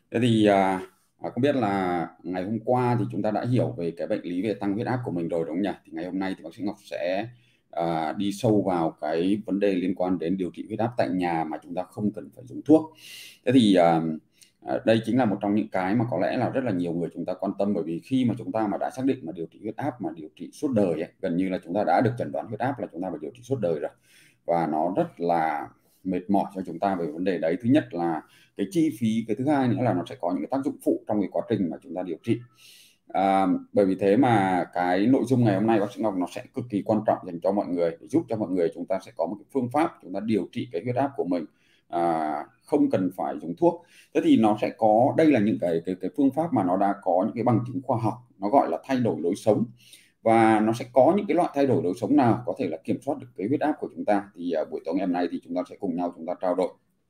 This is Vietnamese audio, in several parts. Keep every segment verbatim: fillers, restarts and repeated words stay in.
Thế thì à, à, không biết là ngày hôm qua thì chúng ta đã hiểu về cái bệnh lý về tăng huyết áp của mình rồi đúng không nhỉ? Thì ngày hôm nay thì bác sĩ Ngọc sẽ à, đi sâu vào cái vấn đề liên quan đến điều trị huyết áp tại nhà mà chúng ta không cần phải dùng thuốc. Thế thì à, à, đây chính là một trong những cái mà có lẽ là rất là nhiều người chúng ta quan tâm, bởi vì khi mà chúng ta mà đã xác định mà điều trị huyết áp mà điều trị suốt đời ấy, gần như là chúng ta đã được chẩn đoán huyết áp là chúng ta phải điều trị suốt đời rồi, và nó rất là mệt mỏi cho chúng ta về vấn đề đấy. Thứ nhất là cái chi phí, cái thứ hai nữa là nó sẽ có những cái tác dụng phụ trong cái quá trình mà chúng ta điều trị. À, bởi vì thế mà cái nội dung ngày hôm nay bác sĩ Ngọc nó sẽ cực kỳ quan trọng dành cho mọi người, để giúp cho mọi người chúng ta sẽ có một cái phương pháp chúng ta điều trị cái huyết áp của mình, à, không cần phải dùng thuốc. Thế thì nó sẽ có, đây là những cái cái cái phương pháp mà nó đã có những cái bằng chứng khoa học, nó gọi là thay đổi lối sống. Và nó sẽ có những cái loại thay đổi lối sống nào có thể là kiểm soát được cái huyết áp của chúng ta, thì uh, buổi tối ngày hôm nay thì chúng ta sẽ cùng nhau chúng ta trao đổi.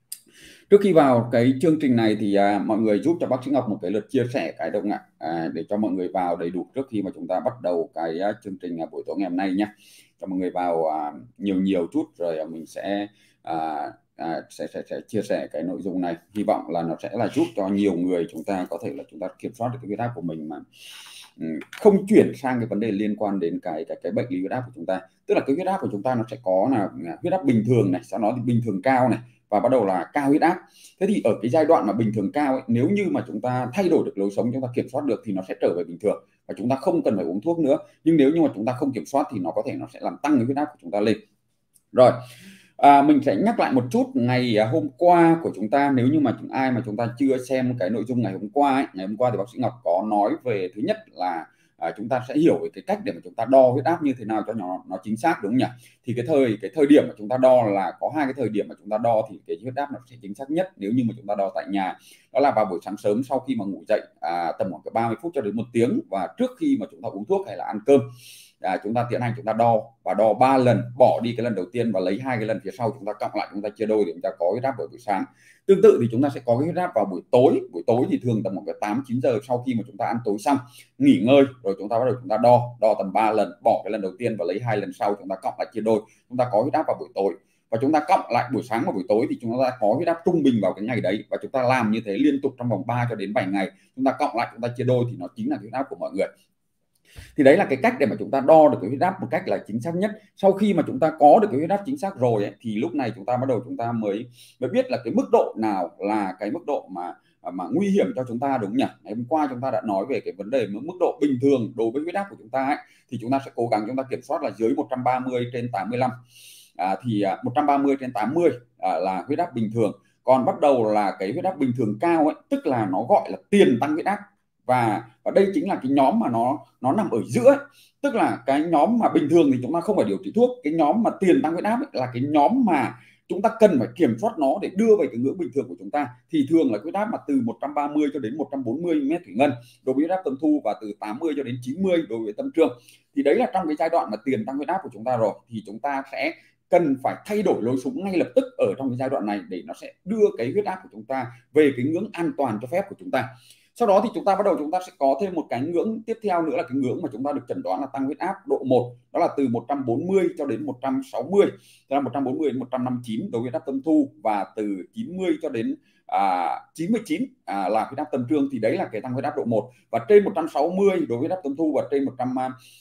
Trước khi vào cái chương trình này thì à, mọi người giúp cho bác sĩ Ngọc một cái lượt chia sẻ cái động ạ, à, để cho mọi người vào đầy đủ trước khi mà chúng ta bắt đầu cái à, chương trình à, buổi tối ngày hôm nay nhé. Cho mọi người vào à, nhiều nhiều chút rồi à, mình sẽ, à, à, sẽ sẽ sẽ chia sẻ cái nội dung này. Hy vọng là nó sẽ là giúp cho nhiều người chúng ta có thể là chúng ta kiểm soát được cái huyết áp của mình mà ừ, không chuyển sang cái vấn đề liên quan đến cái cái cái bệnh lý huyết áp của chúng ta. Tức là cái huyết áp của chúng ta nó sẽ có là à, huyết áp bình thường này, sau đó thì bình thường cao này, và bắt đầu là cao huyết áp. Thế thì ở cái giai đoạn mà bình thường cao ấy, nếu như mà chúng ta thay đổi được lối sống, chúng ta kiểm soát được thì nó sẽ trở về bình thường và chúng ta không cần phải uống thuốc nữa. Nhưng nếu như mà chúng ta không kiểm soát thì nó có thể nó sẽ làm tăng cái huyết áp của chúng ta lên. Rồi, à, mình sẽ nhắc lại một chút ngày à, hôm qua của chúng ta. Nếu như mà chúng ai mà chúng ta chưa xem cái nội dung ngày hôm qua ấy, ngày hôm qua thì bác sĩ Ngọc có nói về, thứ nhất là à, chúng ta sẽ hiểu về cái cách để mà chúng ta đo huyết áp như thế nào cho nó nó chính xác, đúng không nhỉ? Thì cái thời cái thời điểm mà chúng ta đo là có hai cái thời điểm mà chúng ta đo thì cái huyết áp nó sẽ chính xác nhất nếu như mà chúng ta đo tại nhà. Đó là vào buổi sáng sớm sau khi mà ngủ dậy, à, tầm khoảng ba mươi phút cho đến một tiếng, và trước khi mà chúng ta uống thuốc hay là ăn cơm. À, chúng ta tiến hành chúng ta đo và đo ba lần, bỏ đi cái lần đầu tiên và lấy hai cái lần phía sau, chúng ta cộng lại, chúng ta chia đôi để chúng ta có huyết áp vào buổi sáng. Tương tự thì chúng ta sẽ có cái huyết áp vào buổi tối. Buổi tối thì thường tầm một cái tám chín giờ sau khi mà chúng ta ăn tối xong, nghỉ ngơi rồi, chúng ta bắt đầu chúng ta đo đo tầm ba lần, bỏ cái lần đầu tiên và lấy hai lần sau, chúng ta cộng lại chia đôi, chúng ta có huyết áp vào buổi tối. Và chúng ta cộng lại buổi sáng và buổi tối thì chúng ta có huyết áp trung bình vào cái ngày đấy, và chúng ta làm như thế liên tục trong vòng ba cho đến bảy ngày, chúng ta cộng lại chúng ta chia đôi thì nó chính là huyết áp của mọi người. Thì đấy là cái cách để mà chúng ta đo được cái huyết áp một cách là chính xác nhất. Sau khi mà chúng ta có được cái huyết áp chính xác rồi ấy, thì lúc này chúng ta bắt đầu chúng ta mới mới biết là cái mức độ nào là cái mức độ mà mà nguy hiểm cho chúng ta, đúng không nhỉ? Ngày hôm qua chúng ta đã nói về cái vấn đề mức độ bình thường đối với huyết áp của chúng ta ấy, thì chúng ta sẽ cố gắng chúng ta kiểm soát là dưới một trăm ba mươi trên tám mươi lăm. À, thì à, một trăm ba mươi trên tám mươi à, là huyết áp bình thường. Còn bắt đầu là cái huyết áp bình thường cao ấy, tức là nó gọi là tiền tăng huyết áp. và và đây chính là cái nhóm mà nó nó nằm ở giữa ấy. Tức là cái nhóm mà bình thường thì chúng ta không phải điều trị thuốc, cái nhóm mà tiền tăng huyết áp ấy, là cái nhóm mà chúng ta cần phải kiểm soát nó để đưa về cái ngưỡng bình thường của chúng ta. Thì thường là huyết áp mà từ một trăm ba mươi cho đến một trăm bốn mươi mét thủy ngân đối với huyết áp tâm thu, và từ tám mươi cho đến chín mươi đối với tâm trương. Thì đấy là trong cái giai đoạn mà tiền tăng huyết áp của chúng ta rồi, thì chúng ta sẽ cần phải thay đổi lối sống ngay lập tức ở trong cái giai đoạn này, để nó sẽ đưa cái huyết áp của chúng ta về cái ngưỡng an toàn cho phép của chúng ta. Sau đó thì chúng ta bắt đầu chúng ta sẽ có thêm một cái ngưỡng tiếp theo nữa, là cái ngưỡng mà chúng ta được chẩn đoán là tăng huyết áp độ một, đó là từ một trăm bốn mươi cho đến một trăm sáu mươi, tức là một trăm bốn mươi đến một trăm năm mươi chín đối với huyết áp tâm thu, và từ chín mươi cho đến à, chín mươi chín à, là huyết áp tâm trương. Thì đấy là cái tăng huyết áp độ một, và trên một trăm sáu mươi đối với huyết áp tâm thu, và trên một trăm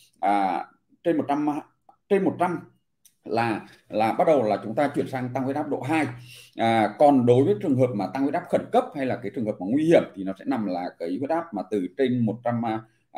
à, trên một trăm trên một trăm là là bắt đầu là chúng ta chuyển sang tăng huyết áp độ hai. À, còn đối với trường hợp mà tăng huyết áp khẩn cấp hay là cái trường hợp mà nguy hiểm thì nó sẽ nằm là cái huyết áp mà từ trên một trăm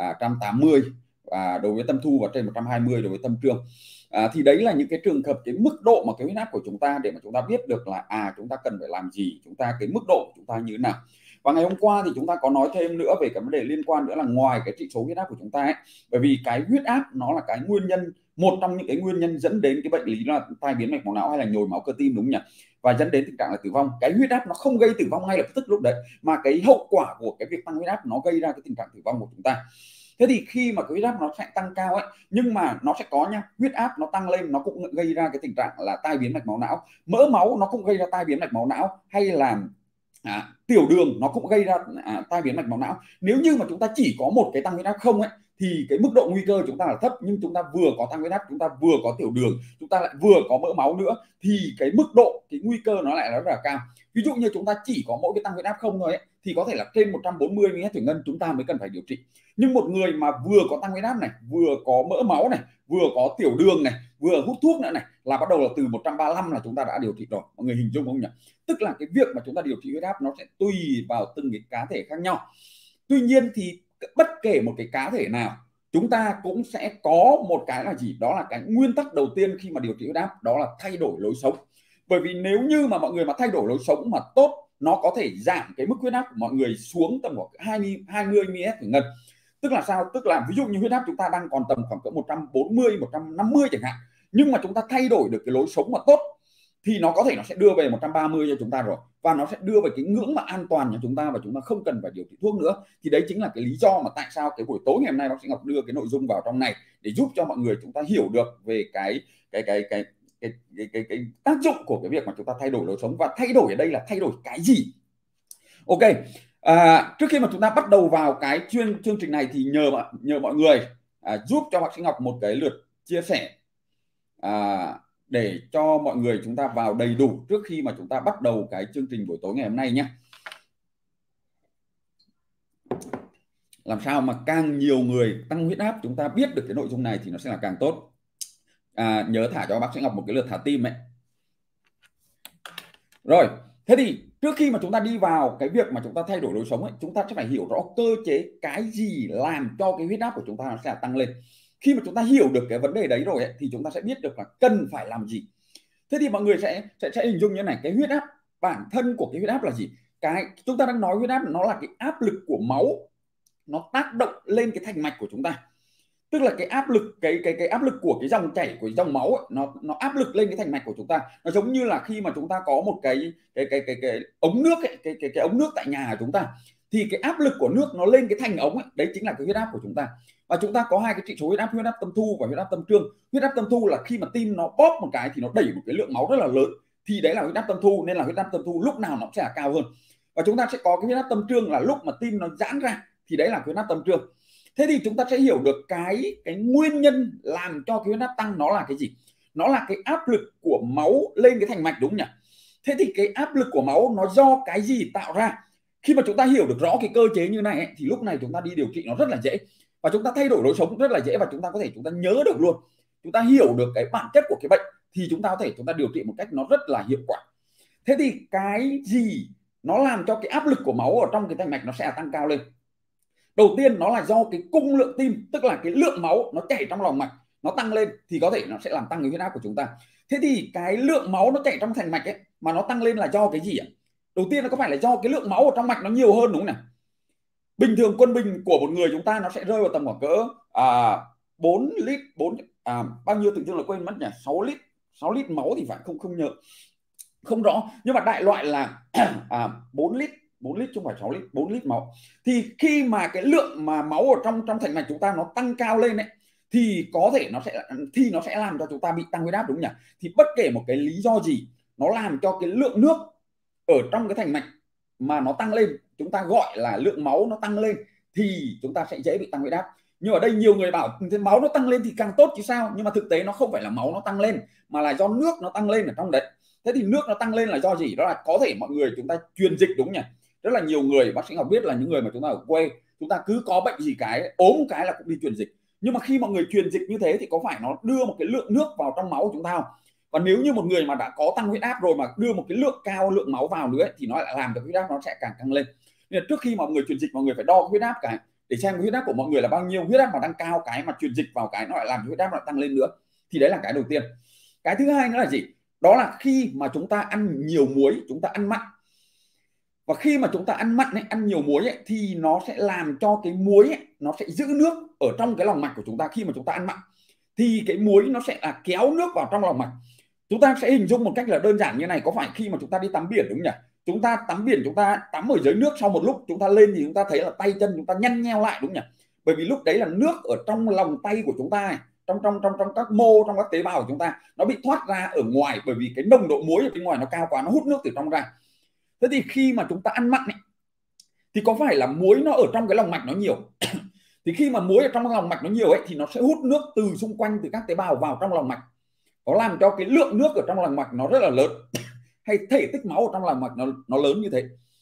tám mươi à, đối với tâm thu, và trên một trăm hai mươi đối với tâm trương. À, thì đấy là những cái trường hợp, cái mức độ mà cái huyết áp của chúng ta, để mà chúng ta biết được là à chúng ta cần phải làm gì, chúng ta cái mức độ của chúng ta như thế nào. Và ngày hôm qua thì chúng ta có nói thêm nữa về cái vấn đề liên quan nữa là ngoài cái chỉ số huyết áp của chúng ta ấy, bởi vì cái huyết áp nó là cái nguyên nhân, một trong những cái nguyên nhân dẫn đến cái bệnh lý là tai biến mạch máu não hay là nhồi máu cơ tim, đúng nhỉ, và dẫn đến tình trạng là tử vong. Cái huyết áp nó không gây tử vong ngay lập tức lúc đấy, mà cái hậu quả của cái việc tăng huyết áp nó gây ra cái tình trạng tử vong của chúng ta. Thế thì khi mà cái huyết áp nó sẽ tăng cao ấy, nhưng mà nó sẽ có nha, huyết áp nó tăng lên nó cũng gây ra cái tình trạng là tai biến mạch máu não, mỡ máu nó cũng gây ra tai biến mạch máu não, hay là à, tiểu đường nó cũng gây ra à, tai biến mạch máu não. Nếu như mà chúng ta chỉ có một cái tăng huyết áp không ấy, thì cái mức độ nguy cơ chúng ta là thấp, nhưng chúng ta vừa có tăng huyết áp, chúng ta vừa có tiểu đường, chúng ta lại vừa có mỡ máu nữa, thì cái mức độ, cái nguy cơ nó lại rất là cao. Ví dụ như chúng ta chỉ có mỗi cái tăng huyết áp không thôi ấy, thì có thể là trên một trăm bốn mươi mi li mét thủy ngân chúng ta mới cần phải điều trị. Nhưng một người mà vừa có tăng huyết áp này, vừa có mỡ máu này, vừa có tiểu đường này, vừa hút thuốc nữa này, là bắt đầu là từ một trăm ba mươi lăm là chúng ta đã điều trị rồi. Mọi người hình dung không nhỉ? Tức là cái việc mà chúng ta điều trị huyết áp nó sẽ tùy vào từng cái cá thể khác nhau. Tuy nhiên thì bất kể một cái cá thể nào, chúng ta cũng sẽ có một cái là gì? Đó là cái nguyên tắc đầu tiên khi mà điều trị huyết áp, đó là thay đổi lối sống. Bởi vì nếu như mà mọi người mà thay đổi lối sống mà tốt, nó có thể giảm cái mức huyết áp của mọi người xuống tầm khoảng hai mươi mi li mét thủy ngân. Tức là sao? Tức là ví dụ như huyết áp chúng ta đang còn tầm khoảng cỡ một trăm bốn mươi, một trăm năm mươi chẳng hạn, nhưng mà chúng ta thay đổi được cái lối sống mà tốt thì nó có thể nó sẽ đưa về một trăm ba mươi cho chúng ta rồi, và nó sẽ đưa về cái ngưỡng mà an toàn cho chúng ta, và chúng ta không cần phải điều trị thuốc nữa. Thì đấy chính là cái lý do mà tại sao cái buổi tối ngày hôm nay bác sĩ Ngọc đưa cái nội dung vào trong này, để giúp cho mọi người chúng ta hiểu được về cái cái cái cái cái cái, cái, cái tác dụng của cái việc mà chúng ta thay đổi lối sống. Và thay đổi ở đây là thay đổi cái gì? Ok, à, trước khi mà chúng ta bắt đầu vào cái chuyên chương trình này thì nhờ nhờ mọi người à, giúp cho bác sĩ Ngọc một cái lượt chia sẻ à, để cho mọi người chúng ta vào đầy đủ trước khi mà chúng ta bắt đầu cái chương trình buổi tối ngày hôm nay nhé. Làm sao mà càng nhiều người tăng huyết áp chúng ta biết được cái nội dung này thì nó sẽ là càng tốt. À, nhớ thả cho bác sĩ Ngọc một cái lượt thả tim ấy. Rồi, thế thì trước khi mà chúng ta đi vào cái việc mà chúng ta thay đổi lối sống ấy, chúng ta sẽ phải hiểu rõ cơ chế cái gì làm cho cái huyết áp của chúng ta nó sẽ tăng lên. Khi mà chúng ta hiểu được cái vấn đề đấy rồi ấy, thì chúng ta sẽ biết được là cần phải làm gì. Thế thì mọi người sẽ sẽ, sẽ hình dung như này, cái huyết áp, bản thân của cái huyết áp là gì? Cái chúng ta đang nói huyết áp nó là cái áp lực của máu nó tác động lên cái thành mạch của chúng ta. Tức là cái áp lực cái cái cái áp lực của cái dòng chảy của dòng máu ấy, nó nó áp lực lên cái thành mạch của chúng ta. Nó giống như là khi mà chúng ta có một cái cái cái cái cái ống nước ấy, cái cái cái ống nước tại nhà của chúng ta, thì cái áp lực của nước nó lên cái thành ống ấy, đấy chính là cái huyết áp của chúng ta. Và chúng ta có hai cái chỉ số huyết áp, huyết áp tâm thu và huyết áp tâm trương. Huyết áp tâm thu là khi mà tim nó bóp một cái thì nó đẩy một cái lượng máu rất là lớn, thì đấy là huyết áp tâm thu, nên là huyết áp tâm thu lúc nào nó sẽ là cao hơn. Và chúng ta sẽ có cái huyết áp tâm trương là lúc mà tim nó giãn ra, thì đấy là huyết áp tâm trương. Thế thì chúng ta sẽ hiểu được cái cái nguyên nhân làm cho cái huyết áp tăng nó là cái gì? Nó là cái áp lực của máu lên cái thành mạch, đúng nhỉ? Thế thì cái áp lực của máu nó do cái gì tạo ra? Khi mà chúng ta hiểu được rõ cái cơ chế như này ấy, thì lúc này chúng ta đi điều trị nó rất là dễ, và chúng ta thay đổi lối sống rất là dễ, và chúng ta có thể chúng ta nhớ được luôn. Chúng ta hiểu được cái bản chất của cái bệnh thì chúng ta có thể chúng ta điều trị một cách nó rất là hiệu quả. Thế thì cái gì nó làm cho cái áp lực của máu ở trong cái thành mạch nó sẽ tăng cao lên? Đầu tiên nó là do cái cung lượng tim, tức là cái lượng máu nó chảy trong lòng mạch nó tăng lên thì có thể nó sẽ làm tăng cái huyết áp của chúng ta. Thế thì cái lượng máu nó chảy trong thành mạch ấy mà nó tăng lên là do cái gì ạ? Đầu tiên nó có phải là do cái lượng máu ở trong mạch nó nhiều hơn, đúng không nào? Bình thường quân bình của một người chúng ta nó sẽ rơi vào tầm khoảng cỡ à, bốn lít, bốn à, bao nhiêu tự dưng là quên mất nhỉ, sáu lít, sáu lít máu thì phải, không không nhớ, không rõ, nhưng mà đại loại là à, bốn lít, bốn lít chứ không phải sáu lít, bốn lít máu. Thì khi mà cái lượng mà máu ở trong trong thành mạch chúng ta nó tăng cao lên ấy, thì có thể nó sẽ thì nó sẽ làm cho chúng ta bị tăng huyết áp, đúng nhỉ? Thì bất kể một cái lý do gì nó làm cho cái lượng nước ở trong cái thành mạch mà nó tăng lên, chúng ta gọi là lượng máu nó tăng lên, thì chúng ta sẽ dễ bị tăng huyết áp. Nhưng ở đây nhiều người bảo thế máu nó tăng lên thì càng tốt chứ sao, nhưng mà thực tế nó không phải là máu nó tăng lên, mà là do nước nó tăng lên ở trong đấy. Thế thì nước nó tăng lên là do gì? Đó là có thể mọi người chúng ta truyền dịch, đúng nhỉ? Rất là nhiều người, bác sĩ Ngọc biết là những người mà chúng ta ở quê, chúng ta cứ có bệnh gì cái ốm cái là cũng đi truyền dịch. Nhưng mà khi mọi người truyền dịch như thế thì có phải nó đưa một cái lượng nước vào trong máu của chúng ta không? Còn nếu như một người mà đã có tăng huyết áp rồi mà đưa một cái lượng cao lượng máu vào nữa ấy, thì nó lại làm cho huyết áp nó sẽ càng tăng lên. Nên là trước khi mọi người truyền dịch, mọi người phải đo cái huyết áp cái để xem huyết áp của mọi người là bao nhiêu. Huyết áp mà đang cao cái mà truyền dịch vào cái nó lại làm cho huyết áp nó tăng lên nữa. Thì đấy là cái đầu tiên. Cái thứ hai nữa là gì? Đó là khi mà chúng ta ăn nhiều muối, chúng ta ăn mặn. Và khi mà chúng ta ăn mặn ấy, ăn nhiều muối ấy, thì nó sẽ làm cho cái muối ấy, nó sẽ giữ nước ở trong cái lòng mạch của chúng ta. Khi mà chúng ta ăn mặn thì cái muối nó sẽ là kéo nước vào trong lòng mạch. Chúng ta sẽ hình dung một cách là đơn giản như này, có phải khi mà chúng ta đi tắm biển, đúng nhỉ? Chúng ta tắm biển, chúng ta tắm ở dưới nước, sau một lúc chúng ta lên thì chúng ta thấy là tay chân chúng ta nhăn nheo lại, đúng nhỉ? Bởi vì lúc đấy là nước ở trong lòng tay của chúng ta này, trong trong trong trong các mô, trong các tế bào của chúng ta nó bị thoát ra ở ngoài, bởi vì cái nồng độ muối ở bên ngoài nó cao quá, nó hút nước từ trong ra. Thế thì khi mà chúng ta ăn mặn ấy, thì có phải là muối nó ở trong cái lòng mạch nó nhiều thì khi mà muối ở trong lòng mạch nó nhiều ấy thì nó sẽ hút nước từ xung quanh, từ các tế bào vào trong lòng mạch, nó làm cho cái lượng nước ở trong lòng mạch nó rất là lớn hay thể tích máu ở trong lòng mạch nó, nó lớn như thế.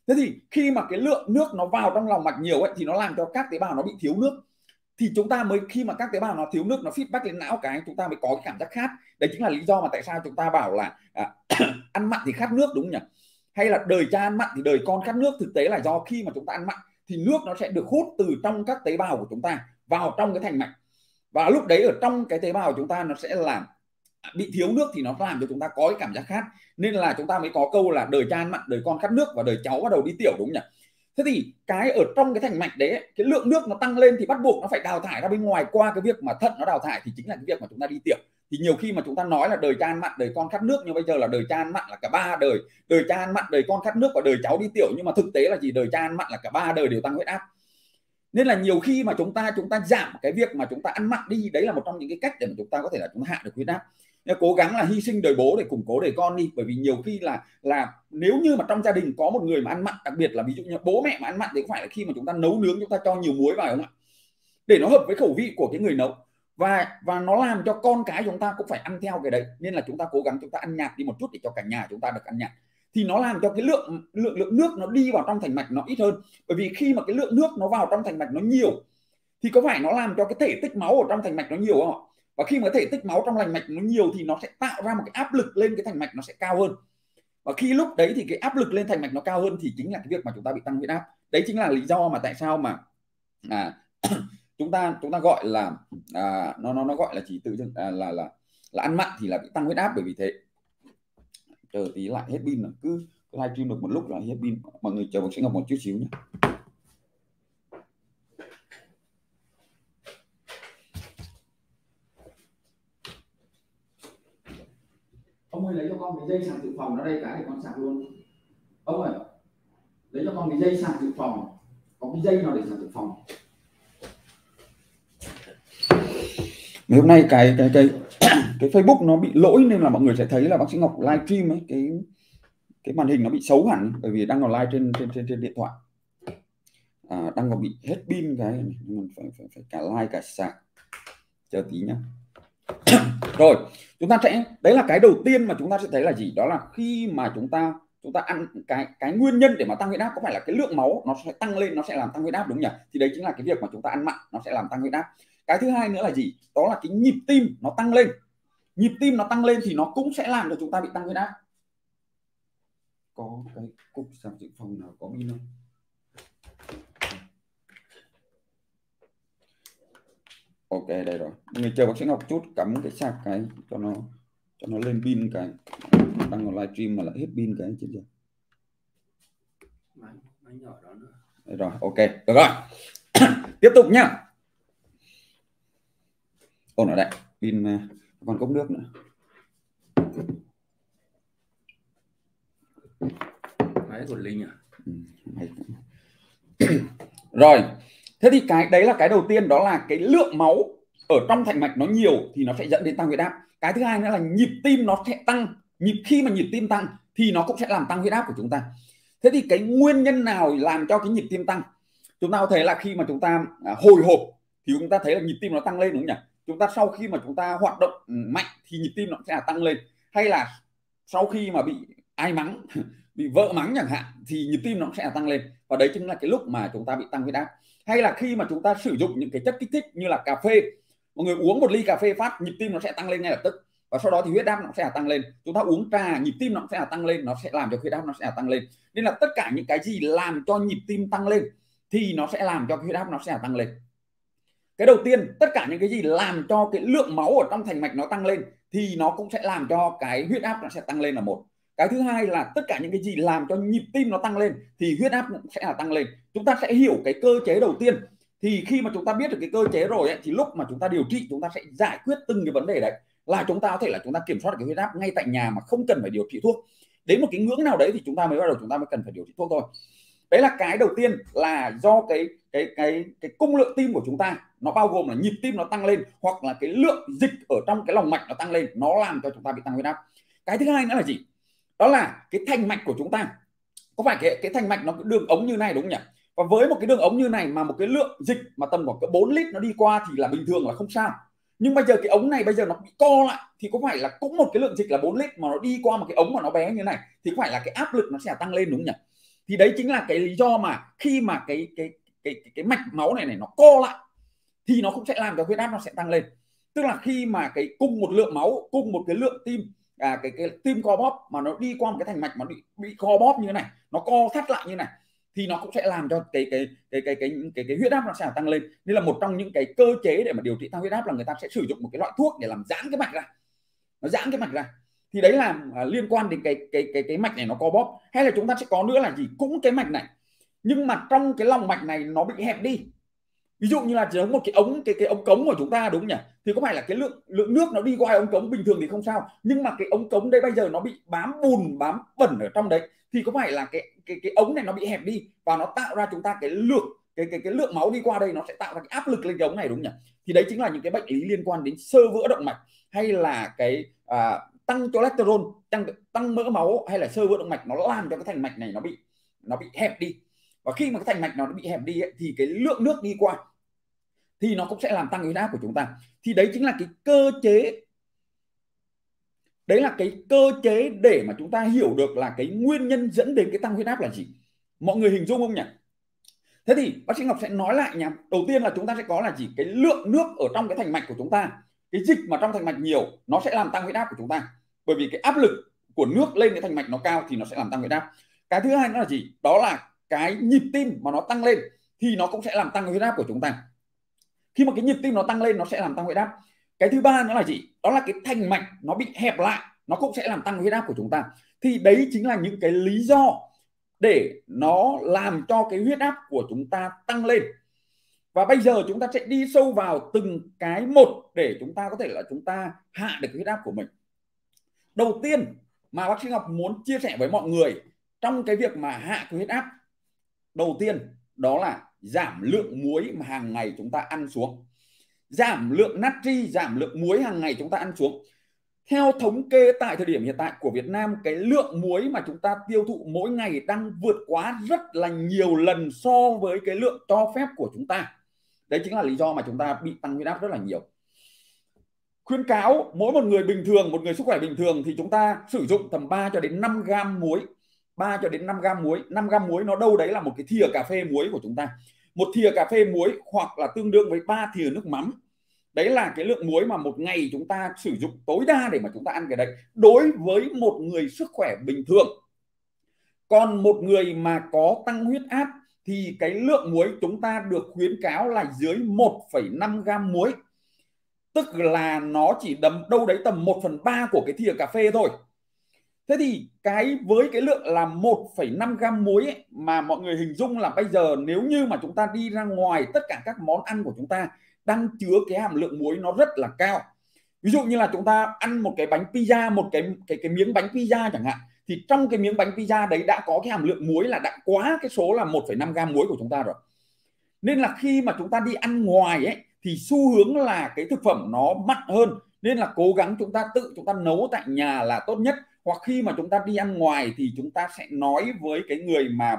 Thế thì khi mà cái lượng nước nó vào trong lòng mạch nhiều ấy thì nó làm cho các tế bào nó bị thiếu nước, thì chúng ta mới, khi mà các tế bào nó thiếu nước, nó feedback lên não cái chúng ta mới có cái cảm giác khát. Đấy chính là lý do mà tại sao chúng ta bảo là à, ăn mặn thì khát nước, đúng không nhỉ? Hay là đời cha ăn mặn thì đời con khát nước. Thực tế là do khi mà chúng ta ăn mặn thì nước nó sẽ được hút từ trong các tế bào của chúng ta vào trong cái thành mạch, và lúc đấy ở trong cái tế bào của chúng ta nó sẽ làm bị thiếu nước, thì nó làm cho chúng ta có cái cảm giác khát. Nên là chúng ta mới có câu là đời cha ăn mặn, đời con khát nước, và đời cháu bắt đầu đi tiểu, đúng không nhỉ? Thế thì cái ở trong cái thành mạch đấy, cái lượng nước nó tăng lên thì bắt buộc nó phải đào thải ra bên ngoài qua cái việc mà thận nó đào thải, thì chính là cái việc mà chúng ta đi tiểu. Thì nhiều khi mà chúng ta nói là đời cha ăn mặn, đời con khát nước, nhưng bây giờ là đời cha ăn mặn là cả ba đời, đời cha ăn mặn, đời con khát nước và đời cháu đi tiểu. Nhưng mà thực tế là gì? Đời cha ăn mặn là cả ba đời đều tăng huyết áp. Nên là nhiều khi mà chúng ta chúng ta giảm cái việc mà chúng ta ăn mặn đi, đấy là một trong những cái cách để mà chúng ta có thể là chúng ta hạ được huyết áp. Nên cố gắng là hy sinh đời bố để củng cố đời con đi, bởi vì nhiều khi là là nếu như mà trong gia đình có một người mà ăn mặn, đặc biệt là ví dụ như bố mẹ mà ăn mặn, thì có phải là khi mà chúng ta nấu nướng chúng ta cho nhiều muối vào không ạ, để nó hợp với khẩu vị của cái người nấu, và và nó làm cho con cái chúng ta cũng phải ăn theo cái đấy. Nên là chúng ta cố gắng chúng ta ăn nhạt đi một chút để cho cả nhà chúng ta được ăn nhạt, thì nó làm cho cái lượng lượng lượng nước nó đi vào trong thành mạch nó ít hơn. Bởi vì khi mà cái lượng nước nó vào trong thành mạch nó nhiều thì có phải nó làm cho cái thể tích máu ở trong thành mạch nó nhiều không ạ? Và khi mà thể tích máu trong thành mạch nó nhiều thì nó sẽ tạo ra một cái áp lực lên cái thành mạch nó sẽ cao hơn, và khi lúc đấy thì cái áp lực lên thành mạch nó cao hơn thì chính là cái việc mà chúng ta bị tăng huyết áp. Đấy chính là lý do mà tại sao mà à, chúng ta chúng ta gọi là à, nó nó nó gọi là chỉ tự dưng à, là là là ăn mặn thì là bị tăng huyết áp. Bởi vì thế chờ tí lại hết pin rồi, cứ livestream được một lúc là hết pin. Mọi người chờ một sẽ ngọc một chút xíu nhé. Ông ơi lấy cho con cái dây sạc dự phòng nó đây cái để con sạc luôn. Ông ơi lấy cho con cái dây sạc dự phòng, có cái dây nào để sạc dự phòng. Ngày hôm nay cái cái cái cái Facebook nó bị lỗi nên là mọi người sẽ thấy là bác sĩ Ngọc livestream ấy, cái cái màn hình nó bị xấu hẳn bởi vì đang còn live trên trên trên, trên điện thoại, à, đang còn bị hết pin cái mình phải phải phải cả live cả sạc. Chờ tí nhá. Rồi chúng ta sẽ, đấy là cái đầu tiên mà chúng ta sẽ thấy là gì, đó là khi mà chúng ta chúng ta ăn cái cái nguyên nhân để mà tăng huyết áp có phải là cái lượng máu nó sẽ tăng lên, nó sẽ làm tăng huyết áp, đúng nhỉ? Thì đấy chính là cái việc mà chúng ta ăn mặn nó sẽ làm tăng huyết áp. Cái thứ hai nữa là gì, đó là cái nhịp tim nó tăng lên. Nhịp tim nó tăng lên thì nó cũng sẽ làm cho chúng ta bị tăng huyết áp. Có cái cục sạc dự phòng nào có pin không? Ok đây rồi, người chờ bác sĩ Ngọc chút cắm cái sạc cái cho nó cho nó lên pin, cái đang còn livestream mà lại hết pin cái chết chưa. Máy, máy nhỏ đó nữa. Đây rồi, ok, được rồi. Tiếp tục nhá. Ổn ở đây, pin còn cốc nước nữa. Máy của Linh à? Ừ, máy... Rồi, thế thì cái đấy là cái đầu tiên, đó là cái lượng máu ở trong thành mạch nó nhiều thì nó sẽ dẫn đến tăng huyết áp. Cái thứ hai nữa là nhịp tim nó sẽ tăng. Nhịp khi mà nhịp tim tăng thì nó cũng sẽ làm tăng huyết áp của chúng ta. Thế thì cái nguyên nhân nào làm cho cái nhịp tim tăng? Chúng ta có thấy là khi mà chúng ta hồi hộp thì chúng ta thấy là nhịp tim nó tăng lên, đúng không nhỉ? Chúng ta sau khi mà chúng ta hoạt động mạnh thì nhịp tim nó sẽ tăng lên. Hay là sau khi mà bị ai mắng, bị vợ mắng chẳng hạn thì nhịp tim nó sẽ tăng lên, và đấy chính là cái lúc mà chúng ta bị tăng huyết áp. Hay là khi mà chúng ta sử dụng những cái chất kích thích như là cà phê, mọi người uống một ly cà phê phát nhịp tim nó sẽ tăng lên ngay lập tức, và sau đó thì huyết áp nó sẽ tăng lên. Chúng ta uống trà nhịp tim nó sẽ tăng lên, nó sẽ làm cho huyết áp nó sẽ tăng lên. Nên là tất cả những cái gì làm cho nhịp tim tăng lên thì nó sẽ làm cho huyết áp nó sẽ tăng lên. Cái đầu tiên, tất cả những cái gì làm cho cái lượng máu ở trong thành mạch nó tăng lên thì nó cũng sẽ làm cho cái huyết áp nó sẽ tăng lên là một. Cái thứ hai là tất cả những cái gì làm cho nhịp tim nó tăng lên thì huyết áp cũng sẽ là tăng lên. Chúng ta sẽ hiểu cái cơ chế đầu tiên, thì khi mà chúng ta biết được cái cơ chế rồi ấy, thì lúc mà chúng ta điều trị chúng ta sẽ giải quyết từng cái vấn đề đấy, là chúng ta có thể là chúng ta kiểm soát được cái huyết áp ngay tại nhà mà không cần phải điều trị thuốc. Đến một cái ngưỡng nào đấy thì chúng ta mới bắt đầu chúng ta mới cần phải điều trị thuốc thôi. Đấy là cái đầu tiên, là do cái cái cái cái cung lượng tim của chúng ta nó bao gồm là nhịp tim nó tăng lên, hoặc là cái lượng dịch ở trong cái lòng mạch nó tăng lên, nó làm cho chúng ta bị tăng huyết áp. Cái thứ hai nữa là gì, đó là cái thành mạch của chúng ta. Có phải cái cái thành mạch nó đường ống như này, đúng không nhỉ? Và với một cái đường ống như này mà một cái lượng dịch mà tầm khoảng cỡ bốn lít nó đi qua thì là bình thường, là không sao. Nhưng bây giờ cái ống này bây giờ nó bị co lại thì có phải là cũng một cái lượng dịch là bốn lít mà nó đi qua một cái ống mà nó bé như này thì có phải là cái áp lực nó sẽ tăng lên, đúng không nhỉ? Thì đấy chính là cái lý do mà khi mà cái cái cái cái, cái mạch máu này này nó co lại thì nó cũng sẽ làm cho huyết áp nó sẽ tăng lên. Tức là khi mà cái cùng một lượng máu, cùng một cái lượng tim, à, cái cái tim co bóp mà nó đi qua một cái thành mạch mà bị bị co bóp như thế này, nó co thắt lại như thế này, thì nó cũng sẽ làm cho cái cái cái cái cái cái, cái huyết áp nó sẽ tăng lên. Nên là một trong những cái cơ chế để mà điều trị tăng huyết áp là người ta sẽ sử dụng một cái loại thuốc để làm giãn cái mạch ra, nó giãn cái mạch ra. Thì đấy là à, liên quan đến cái cái cái cái mạch này nó co bóp. Hay là chúng ta sẽ có nữa là gì, cũng cái mạch này nhưng mà trong cái lòng mạch này nó bị hẹp đi. Ví dụ như là giống một cái ống cái cái ống cống của chúng ta, đúng nhỉ, thì có phải là cái lượng lượng nước nó đi qua ống cống bình thường thì không sao, nhưng mà cái ống cống đây bây giờ nó bị bám bùn bám bẩn ở trong đấy, thì có phải là cái cái cái ống này nó bị hẹp đi và nó tạo ra chúng ta cái lượng cái cái cái lượng máu đi qua đây nó sẽ tạo ra cái áp lực lên cái ống này, đúng nhỉ. Thì đấy chính là những cái bệnh lý liên quan đến xơ vữa động mạch, hay là cái à, tăng cholesterol, tăng tăng mỡ máu, hay là xơ vữa động mạch, nó làm cho cái thành mạch này nó bị nó bị hẹp đi. Và khi mà cái thành mạch nó bị hẹp đi ấy, thì cái lượng nước đi qua thì nó cũng sẽ làm tăng huyết áp của chúng ta. Thì đấy chính là cái cơ chế, đấy là cái cơ chế để mà chúng ta hiểu được là cái nguyên nhân dẫn đến cái tăng huyết áp là gì. Mọi người hình dung không nhỉ? Thế thì bác sĩ Ngọc sẽ nói lại nhé. Đầu tiên là chúng ta sẽ có là gì, cái lượng nước ở trong cái thành mạch của chúng ta, cái dịch mà trong thành mạch nhiều nó sẽ làm tăng huyết áp của chúng ta, bởi vì cái áp lực của nước lên cái thành mạch nó cao thì nó sẽ làm tăng huyết áp. Cái thứ hai nữa là gì, đó là cái nhịp tim mà nó tăng lên thì nó cũng sẽ làm tăng huyết áp của chúng ta. Khi mà cái nhịp tim nó tăng lên nó sẽ làm tăng huyết áp. Cái thứ ba nữa là gì, đó là cái thành mạch nó bị hẹp lại, nó cũng sẽ làm tăng huyết áp của chúng ta. Thì đấy chính là những cái lý do để nó làm cho cái huyết áp của chúng ta tăng lên. Và bây giờ chúng ta sẽ đi sâu vào từng cái một để chúng ta có thể là chúng ta hạ được cái huyết áp của mình. Đầu tiên mà bác sĩ Ngọc muốn chia sẻ với mọi người trong cái việc mà hạ cái huyết áp, đầu tiên đó là giảm lượng muối mà hàng ngày chúng ta ăn xuống, giảm lượng natri, giảm lượng muối hàng ngày chúng ta ăn xuống. Theo thống kê tại thời điểm hiện tại của Việt Nam, cái lượng muối mà chúng ta tiêu thụ mỗi ngày đang vượt quá rất là nhiều lần so với cái lượng cho phép của chúng ta. Đấy chính là lý do mà chúng ta bị tăng huyết áp rất là nhiều. Khuyến cáo mỗi một người bình thường, một người sức khỏe bình thường thì chúng ta sử dụng tầm ba cho đến năm gam muối. ba cho đến năm gam muối. năm gam muối nó đâu đấy là một cái thìa cà phê muối của chúng ta. Một thìa cà phê muối hoặc là tương đương với ba thìa nước mắm. Đấy là cái lượng muối mà một ngày chúng ta sử dụng tối đa để mà chúng ta ăn cái đấy, đối với một người sức khỏe bình thường. Còn một người mà có tăng huyết áp thì cái lượng muối chúng ta được khuyến cáo là dưới một phẩy năm gam muối. Tức là nó chỉ đầm đâu đấy tầm một phần ba của cái thìa cà phê thôi. Thế thì cái với cái lượng là một phẩy năm gam muối ấy, mà mọi người hình dung là bây giờ nếu như mà chúng ta đi ra ngoài, tất cả các món ăn của chúng ta đang chứa cái hàm lượng muối nó rất là cao. Ví dụ như là chúng ta ăn một cái bánh pizza, một cái cái cái miếng bánh pizza chẳng hạn, thì trong cái miếng bánh pizza đấy đã có cái hàm lượng muối là đã quá cái số là một phẩy năm gam muối của chúng ta rồi. Nên là khi mà chúng ta đi ăn ngoài ấy thì xu hướng là cái thực phẩm nó mặn hơn, nên là cố gắng chúng ta tự chúng ta nấu tại nhà là tốt nhất. Hoặc khi mà chúng ta đi ăn ngoài thì chúng ta sẽ nói với cái người mà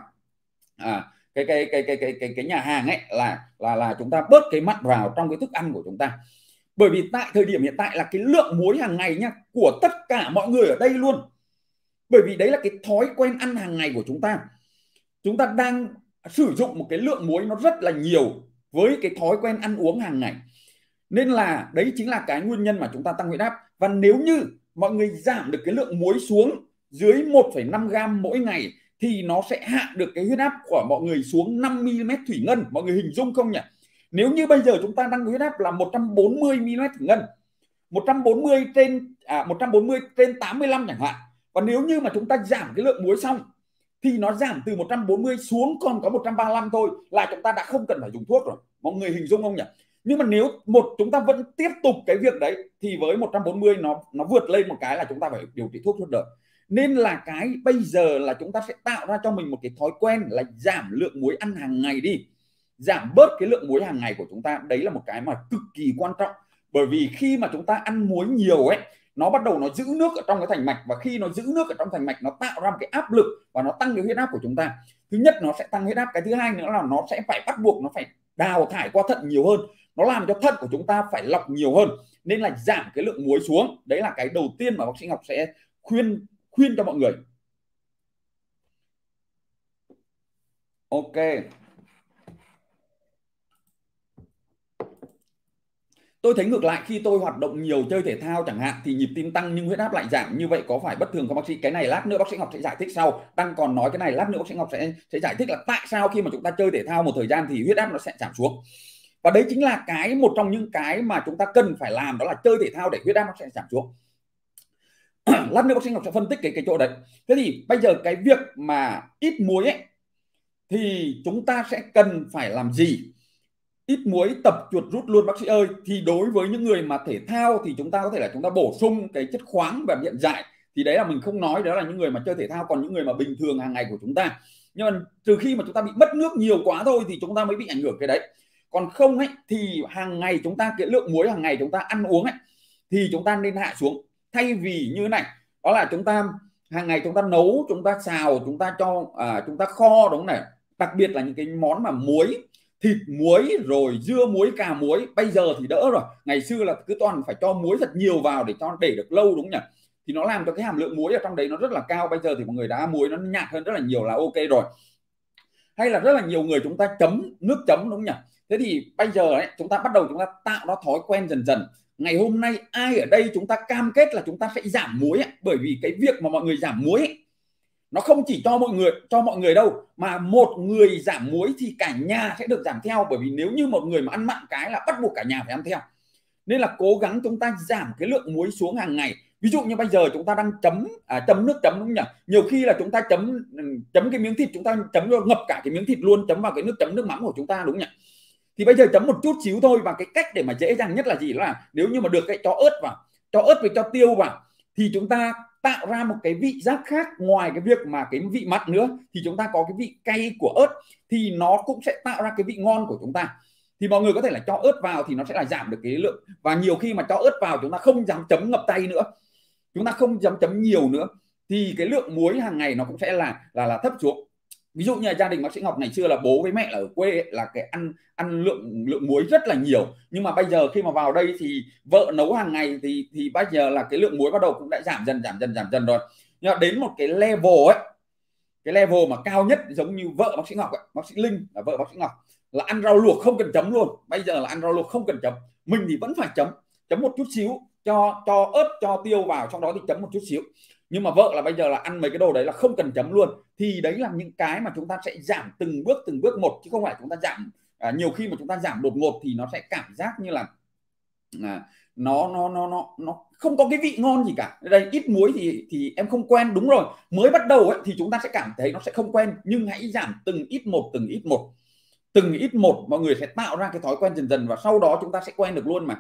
à, cái, cái cái cái cái cái cái nhà hàng ấy là là là chúng ta bớt cái mặn vào trong cái thức ăn của chúng ta. Bởi vì tại thời điểm hiện tại là cái lượng muối hàng ngày nhá của tất cả mọi người ở đây luôn. Bởi vì đấy là cái thói quen ăn hàng ngày của chúng ta. Chúng ta đang sử dụng một cái lượng muối nó rất là nhiều với cái thói quen ăn uống hàng ngày. Nên là đấy chính là cái nguyên nhân mà chúng ta tăng huyết áp. Và nếu như mọi người giảm được cái lượng muối xuống dưới một phẩy năm gam mỗi ngày thì nó sẽ hạ được cái huyết áp của mọi người xuống năm mi li mét thủy ngân. Mọi người hình dung không nhỉ? Nếu như bây giờ chúng ta đang huyết áp là một trăm bốn mươi mi li mét thủy ngân, một trăm bốn mươi trên à, một trăm bốn mươi trên tám mươi lăm chẳng hạn. Và nếu như mà chúng ta giảm cái lượng muối xong thì nó giảm từ một trăm bốn mươi xuống còn có một trăm ba mươi lăm thôi, là chúng ta đã không cần phải dùng thuốc rồi. Mọi người hình dung không nhỉ? Nhưng mà nếu một chúng ta vẫn tiếp tục cái việc đấy thì với một trăm bốn mươi nó nó vượt lên một cái là chúng ta phải điều trị thuốc suốt đời. Nên là cái bây giờ là chúng ta sẽ tạo ra cho mình một cái thói quen là giảm lượng muối ăn hàng ngày đi, giảm bớt cái lượng muối hàng ngày của chúng ta. Đấy là một cái mà cực kỳ quan trọng, bởi vì khi mà chúng ta ăn muối nhiều ấy, nó bắt đầu nó giữ nước ở trong cái thành mạch, và khi nó giữ nước ở trong thành mạch nó tạo ra một cái áp lực và nó tăng cái huyết áp của chúng ta. Thứ nhất nó sẽ tăng huyết áp, cái thứ hai nữa là nó sẽ phải bắt buộc nó phải đào thải qua thận nhiều hơn, nó làm cho thận của chúng ta phải lọc nhiều hơn, nên là giảm cái lượng muối xuống. Đấy là cái đầu tiên mà bác sĩ Ngọc sẽ khuyên khuyên cho mọi người. Ok. Tôi thấy ngược lại, khi tôi hoạt động nhiều, chơi thể thao chẳng hạn, thì nhịp tim tăng nhưng huyết áp lại giảm, như vậy có phải bất thường không bác sĩ? Cái này lát nữa bác sĩ Ngọc sẽ giải thích sau. Đang còn nói cái này, lát nữa bác sĩ Ngọc sẽ sẽ giải thích là tại sao khi mà chúng ta chơi thể thao một thời gian thì huyết áp nó sẽ giảm xuống. Và đấy chính là cái một trong những cái mà chúng ta cần phải làm, đó là chơi thể thao để huyết áp nó sẽ giảm xuống. Lát nữa bác sĩ Ngọc sẽ phân tích cái cái chỗ đấy. Thế thì bây giờ cái việc mà ít muối ấy, thì chúng ta sẽ cần phải làm gì? Ít muối tập chuột rút luôn bác sĩ ơi. Thì đối với những người mà thể thao thì chúng ta có thể là chúng ta bổ sung cái chất khoáng và điện giải, thì đấy là mình không nói, đó là những người mà chơi thể thao. Còn những người mà bình thường hàng ngày của chúng ta, nhưng mà trừ khi mà chúng ta bị mất nước nhiều quá thôi thì chúng ta mới bị ảnh hưởng cái đấy. Còn không ấy thì hàng ngày chúng ta, cái lượng muối hàng ngày chúng ta ăn uống ấy thì chúng ta nên hạ xuống. Thay vì như thế này, đó là chúng ta hàng ngày chúng ta nấu, chúng ta xào, chúng ta cho à, chúng ta kho, đúng này, đặc biệt là những cái món mà muối, thịt muối rồi dưa muối, cà muối. Bây giờ thì đỡ rồi, ngày xưa là cứ toàn phải cho muối thật nhiều vào để cho để được lâu, đúng nhỉ, thì nó làm cho cái hàm lượng muối ở trong đấy nó rất là cao. Bây giờ thì mọi người đã muối nó nhạt hơn rất là nhiều là ok rồi. Hay là rất là nhiều người chúng ta chấm nước chấm, đúng nhỉ. Thế thì bây giờ ấy, chúng ta bắt đầu chúng ta tạo ra thói quen dần dần. Ngày hôm nay ai ở đây chúng ta cam kết là chúng ta sẽ giảm muối ấy, bởi vì cái việc mà mọi người giảm muối ấy, nó không chỉ cho mọi người cho mọi người đâu, mà một người giảm muối thì cả nhà sẽ được giảm theo. Bởi vì nếu như một người mà ăn mặn cái là bắt buộc cả nhà phải ăn theo. Nên là cố gắng chúng ta giảm cái lượng muối xuống hàng ngày. Ví dụ như bây giờ chúng ta đang chấm à, chấm nước chấm, đúng nhỉ, nhiều khi là chúng ta chấm chấm cái miếng thịt, chúng ta chấm cho ngập cả cái miếng thịt luôn, chấm vào cái nước chấm nước mắm của chúng ta, đúng nhỉ. Thì bây giờ chấm một chút xíu thôi. Và cái cách để mà dễ dàng nhất là gì, là nếu như mà được cái cho ớt vào, cho ớt với cho tiêu vào, thì chúng ta tạo ra một cái vị giác khác. Ngoài cái việc mà cái vị mặn nữa thì chúng ta có cái vị cay của ớt, thì nó cũng sẽ tạo ra cái vị ngon của chúng ta. Thì mọi người có thể là cho ớt vào thì nó sẽ là giảm được cái lượng. Và nhiều khi mà cho ớt vào chúng ta không dám chấm ngập tay nữa, chúng ta không dám chấm nhiều nữa, thì cái lượng muối hàng ngày nó cũng sẽ là là là thấp xuống. Ví dụ như là gia đình bác sĩ Ngọc ngày xưa là bố với mẹ là ở quê ấy, là cái ăn ăn lượng lượng muối rất là nhiều. Nhưng mà bây giờ khi mà vào đây thì vợ nấu hàng ngày thì thì bây giờ là cái lượng muối bắt đầu cũng đã giảm dần giảm dần giảm dần rồi. Nhưng mà đến một cái level ấy, cái level mà cao nhất, giống như vợ bác sĩ Ngọc ấy, bác sĩ Linh là vợ bác sĩ Ngọc, là ăn rau luộc không cần chấm luôn. Bây giờ là ăn rau luộc không cần chấm. Mình thì vẫn phải chấm, chấm một chút xíu, cho cho ớt cho tiêu vào, trong đó thì chấm một chút xíu. Nhưng mà vợ là bây giờ là ăn mấy cái đồ đấy là không cần chấm luôn. Thì đấy là những cái mà chúng ta sẽ giảm từng bước từng bước một, chứ không phải chúng ta giảm à, nhiều khi mà chúng ta giảm đột ngột thì nó sẽ cảm giác như là à, nó nó nó nó nó không có cái vị ngon gì cả. Đây ít muối thì thì em không quen, đúng rồi, mới bắt đầu ấy thì chúng ta sẽ cảm thấy nó sẽ không quen. Nhưng hãy giảm từng ít một, từng ít một, từng ít một, mọi người sẽ tạo ra cái thói quen dần dần, và sau đó chúng ta sẽ quen được luôn mà.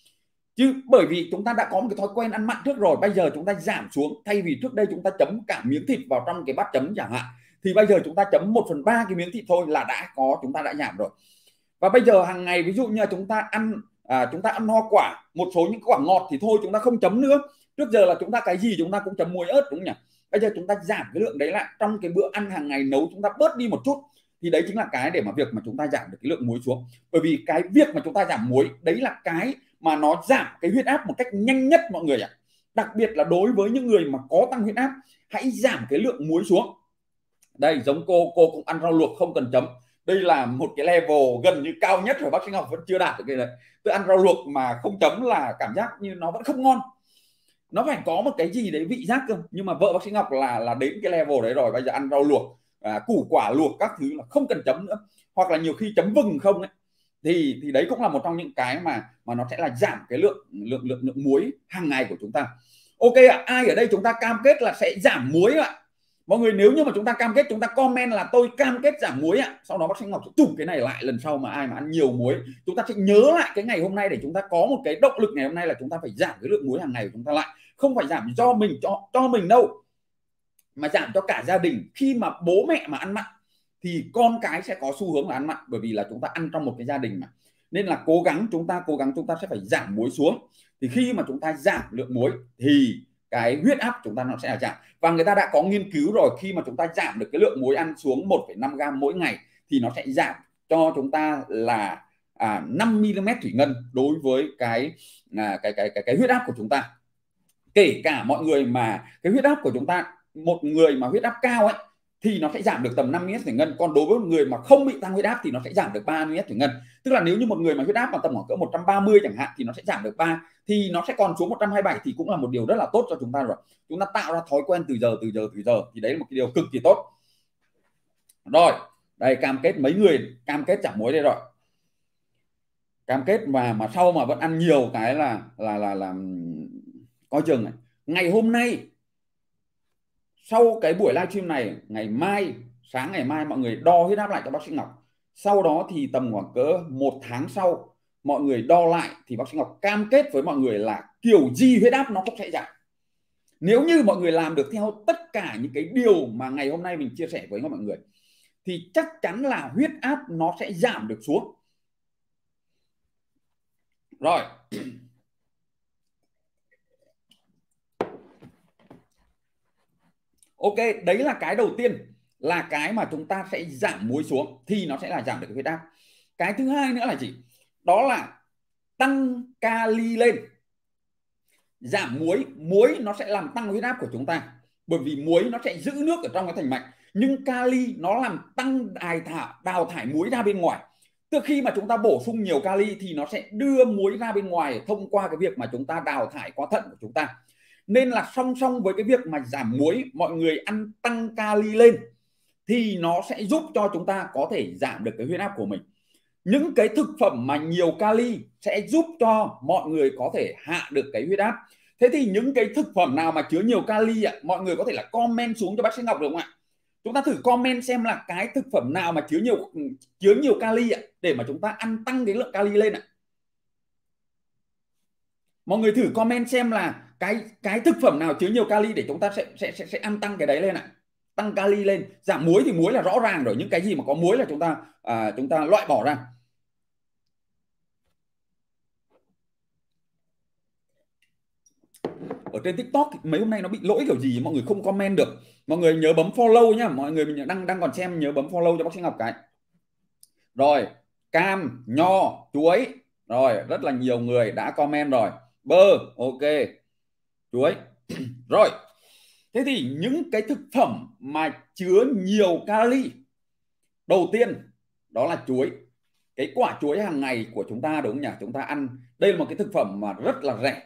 Chứ bởi vì chúng ta đã có một cái thói quen ăn mặn trước rồi, bây giờ chúng ta giảm xuống. Thay vì trước đây chúng ta chấm cả miếng thịt vào trong cái bát chấm chẳng hạn, thì bây giờ chúng ta chấm một phần ba cái miếng thịt thôi là đã có, chúng ta đã giảm rồi. Và bây giờ hàng ngày ví dụ như là chúng ta ăn à, chúng ta ăn hoa quả, một số những quả ngọt thì thôi chúng ta không chấm nữa. Trước giờ là chúng ta cái gì chúng ta cũng chấm muối ớt, đúng nhỉ. Bây giờ chúng ta giảm cái lượng đấy lại, trong cái bữa ăn hàng ngày nấu chúng ta bớt đi một chút, thì đấy chính là cái để mà việc mà chúng ta giảm được cái lượng muối xuống. Bởi vì cái việc mà chúng ta giảm muối đấy là cái mà nó giảm cái huyết áp một cách nhanh nhất mọi người ạ. Đặc biệt là đối với những người mà có tăng huyết áp, hãy giảm cái lượng muối xuống. Đây giống cô cô cũng ăn rau luộc không cần chấm. Đây là một cái level gần như cao nhất rồi, bác sĩ Ngọc vẫn chưa đạt được cái đấy. Tôi ăn rau luộc mà không chấm là cảm giác như nó vẫn không ngon, nó phải có một cái gì đấy vị giác cơ. Nhưng mà vợ bác sĩ Ngọc là là đến cái level đấy rồi. Bây giờ ăn rau luộc à, củ quả luộc các thứ là không cần chấm nữa, hoặc là nhiều khi chấm vừng không ấy, thì thì đấy cũng là một trong những cái mà mà nó sẽ là giảm cái lượng lượng lượng, lượng muối hàng ngày của chúng ta. Ok ạ, à, ai ở đây chúng ta cam kết là sẽ giảm muối ạ? Mọi người nếu như mà chúng ta cam kết, chúng ta comment là tôi cam kết giảm muối ạ. Sau đó bác sĩ Ngọc sẽ chụp cái này lại, lần sau mà ai mà ăn nhiều muối, chúng ta sẽ nhớ lại cái ngày hôm nay để chúng ta có một cái động lực ngày hôm nay là chúng ta phải giảm cái lượng muối hàng ngày của chúng ta lại. Không phải giảm do mình cho cho mình đâu, mà giảm cho cả gia đình. Khi mà bố mẹ mà ăn mặn thì con cái sẽ có xu hướng là ăn mặn, bởi vì là chúng ta ăn trong một cái gia đình mà. Nên là cố gắng chúng ta cố gắng chúng ta sẽ phải giảm muối xuống. Thì khi mà chúng ta giảm lượng muối thì cái huyết áp chúng ta nó sẽ là giảm. Và người ta đã có nghiên cứu rồi, khi mà chúng ta giảm được cái lượng muối ăn xuống một phẩy năm gam mỗi ngày thì nó sẽ giảm cho chúng ta là à, năm mi-li-mét thủy ngân đối với cái, à, cái, cái cái cái huyết áp của chúng ta. Kể cả mọi người mà cái huyết áp của chúng ta, một người mà huyết áp cao ấy, thì nó sẽ giảm được tầm năm mi li mét thủy ngân. Còn đối với một người mà không bị tăng huyết áp thì nó sẽ giảm được ba mi li mét thủy ngân. Tức là nếu như một người mà huyết áp mà tầm khoảng cỡ một trăm ba mươi chẳng hạn thì nó sẽ giảm được ba, thì nó sẽ còn xuống một trăm hai mươi bảy, thì cũng là một điều rất là tốt cho chúng ta rồi. Chúng ta tạo ra thói quen từ giờ từ giờ từ giờ thì đấy là một cái điều cực kỳ tốt. Rồi, đây cam kết mấy người cam kết giảm muối đây rồi. Cam kết mà mà sau mà vẫn ăn nhiều cái là là là là coi chừng này. Ngày hôm nay sau cái buổi livestream này, ngày mai sáng ngày mai mọi người đo huyết áp lại cho bác sĩ Ngọc. Sau đó thì tầm khoảng cỡ một tháng sau mọi người đo lại thì bác sĩ Ngọc cam kết với mọi người là kiểu gì huyết áp nó cũng sẽ giảm. Nếu như mọi người làm được theo tất cả những cái điều mà ngày hôm nay mình chia sẻ với mọi người thì chắc chắn là huyết áp nó sẽ giảm được xuống. Rồi. Ok, đấy là cái đầu tiên, là cái mà chúng ta sẽ giảm muối xuống thì nó sẽ là giảm được cái huyết áp. Cái thứ hai nữa là gì? Đó là tăng kali lên. Giảm muối, muối nó sẽ làm tăng huyết áp của chúng ta. Bởi vì muối nó sẽ giữ nước ở trong cái thành mạch, nhưng kali nó làm tăng đài thả, đào thải muối ra bên ngoài. Từ khi mà chúng ta bổ sung nhiều kali thì nó sẽ đưa muối ra bên ngoài thông qua cái việc mà chúng ta đào thải qua thận của chúng ta. Nên là song song với cái việc mà giảm muối, mọi người ăn tăng kali lên thì nó sẽ giúp cho chúng ta có thể giảm được cái huyết áp của mình. Những cái thực phẩm mà nhiều kali sẽ giúp cho mọi người có thể hạ được cái huyết áp. Thế thì những cái thực phẩm nào mà chứa nhiều kali ạ, mọi người có thể là comment xuống cho bác sĩ Ngọc được không ạ? Chúng ta thử comment xem là cái thực phẩm nào mà chứa nhiều chứa nhiều kali ạ, để mà chúng ta ăn tăng cái lượng kali lên ạ. Mọi người thử comment xem là cái cái thực phẩm nào chứa nhiều kali để chúng ta sẽ sẽ sẽ, sẽ ăn tăng cái đấy lên ạ. Tăng kali lên. Giảm muối thì muối là rõ ràng rồi, những cái gì mà có muối là chúng ta à, chúng ta loại bỏ ra. Ở trên TikTok mấy hôm nay nó bị lỗi kiểu gì mọi người không comment được. Mọi người nhớ bấm follow nhá, mọi người mình đang đang còn xem nhớ bấm follow cho bác sĩ Ngọc cái. Rồi, cam, nho, chuối. Rồi, rất là nhiều người đã comment rồi. Bơ, ok. Chuối. Rồi. Thế thì những cái thực phẩm mà chứa nhiều kali, đầu tiên đó là chuối. Cái quả chuối hàng ngày của chúng ta đúng không nhỉ? Chúng ta ăn, đây là một cái thực phẩm mà rất là rẻ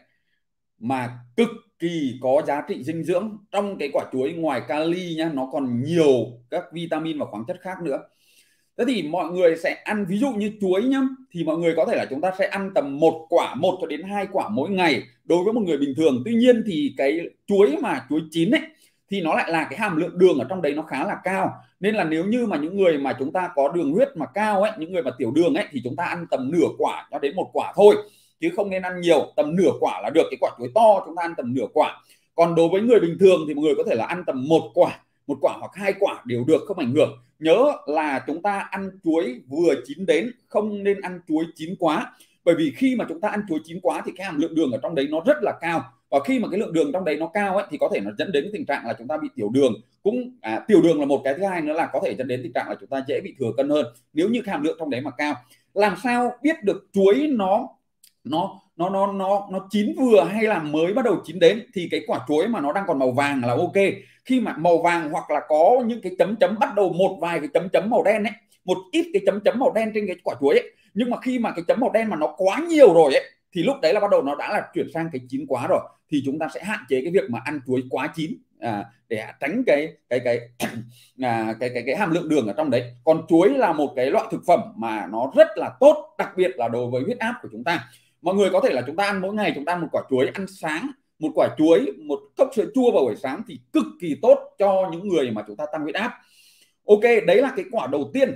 mà cực kỳ có giá trị dinh dưỡng. Trong cái quả chuối ngoài kali nhá, nó còn nhiều các vitamin và khoáng chất khác nữa. Thế thì mọi người sẽ ăn, ví dụ như chuối nhá, thì mọi người có thể là chúng ta sẽ ăn tầm một quả, một cho đến hai quả mỗi ngày đối với một người bình thường. Tuy nhiên thì cái chuối mà chuối chín ấy thì nó lại là cái hàm lượng đường ở trong đấy nó khá là cao. Nên là nếu như mà những người mà chúng ta có đường huyết mà cao ấy, những người mà tiểu đường ấy, thì chúng ta ăn tầm nửa quả cho đến một quả thôi, chứ không nên ăn nhiều. Tầm nửa quả là được. Cái quả chuối to chúng ta ăn tầm nửa quả. Còn đối với người bình thường thì mọi người có thể là ăn tầm một quả, một quả hoặc hai quả đều được, không ảnh hưởng. Nhớ là chúng ta ăn chuối vừa chín đến, không nên ăn chuối chín quá. Bởi vì khi mà chúng ta ăn chuối chín quá thì cái hàm lượng đường ở trong đấy nó rất là cao. Và khi mà cái lượng đường trong đấy nó cao ấy thì có thể nó dẫn đến tình trạng là chúng ta bị tiểu đường. Cũng à, tiểu đường là một cái, thứ hai nữa là có thể dẫn đến tình trạng là chúng ta dễ bị thừa cân hơn nếu như hàm lượng trong đấy mà cao. Làm sao biết được chuối nó nó nó nó nó nó chín vừa hay là mới bắt đầu chín đến? Thì cái quả chuối mà nó đang còn màu vàng là ok. Khi mà màu vàng hoặc là có những cái chấm chấm, bắt đầu một vài cái chấm chấm màu đen ấy, một ít cái chấm chấm màu đen trên cái quả chuối ấy, nhưng mà khi mà cái chấm màu đen mà nó quá nhiều rồi ấy thì lúc đấy là bắt đầu nó đã là chuyển sang cái chín quá rồi, thì chúng ta sẽ hạn chế cái việc mà ăn chuối quá chín à, để tránh cái cái cái à, cái cái cái hàm lượng đường ở trong đấy. Còn chuối là một cái loại thực phẩm mà nó rất là tốt, đặc biệt là đối với huyết áp của chúng ta. Mọi người có thể là chúng ta ăn mỗi ngày, chúng ta ăn một quả chuối, ăn sáng một quả chuối, một cốc sữa chua vào buổi sáng thì cực kỳ tốt cho những người mà chúng ta tăng huyết áp. Ok, đấy là cái quả đầu tiên.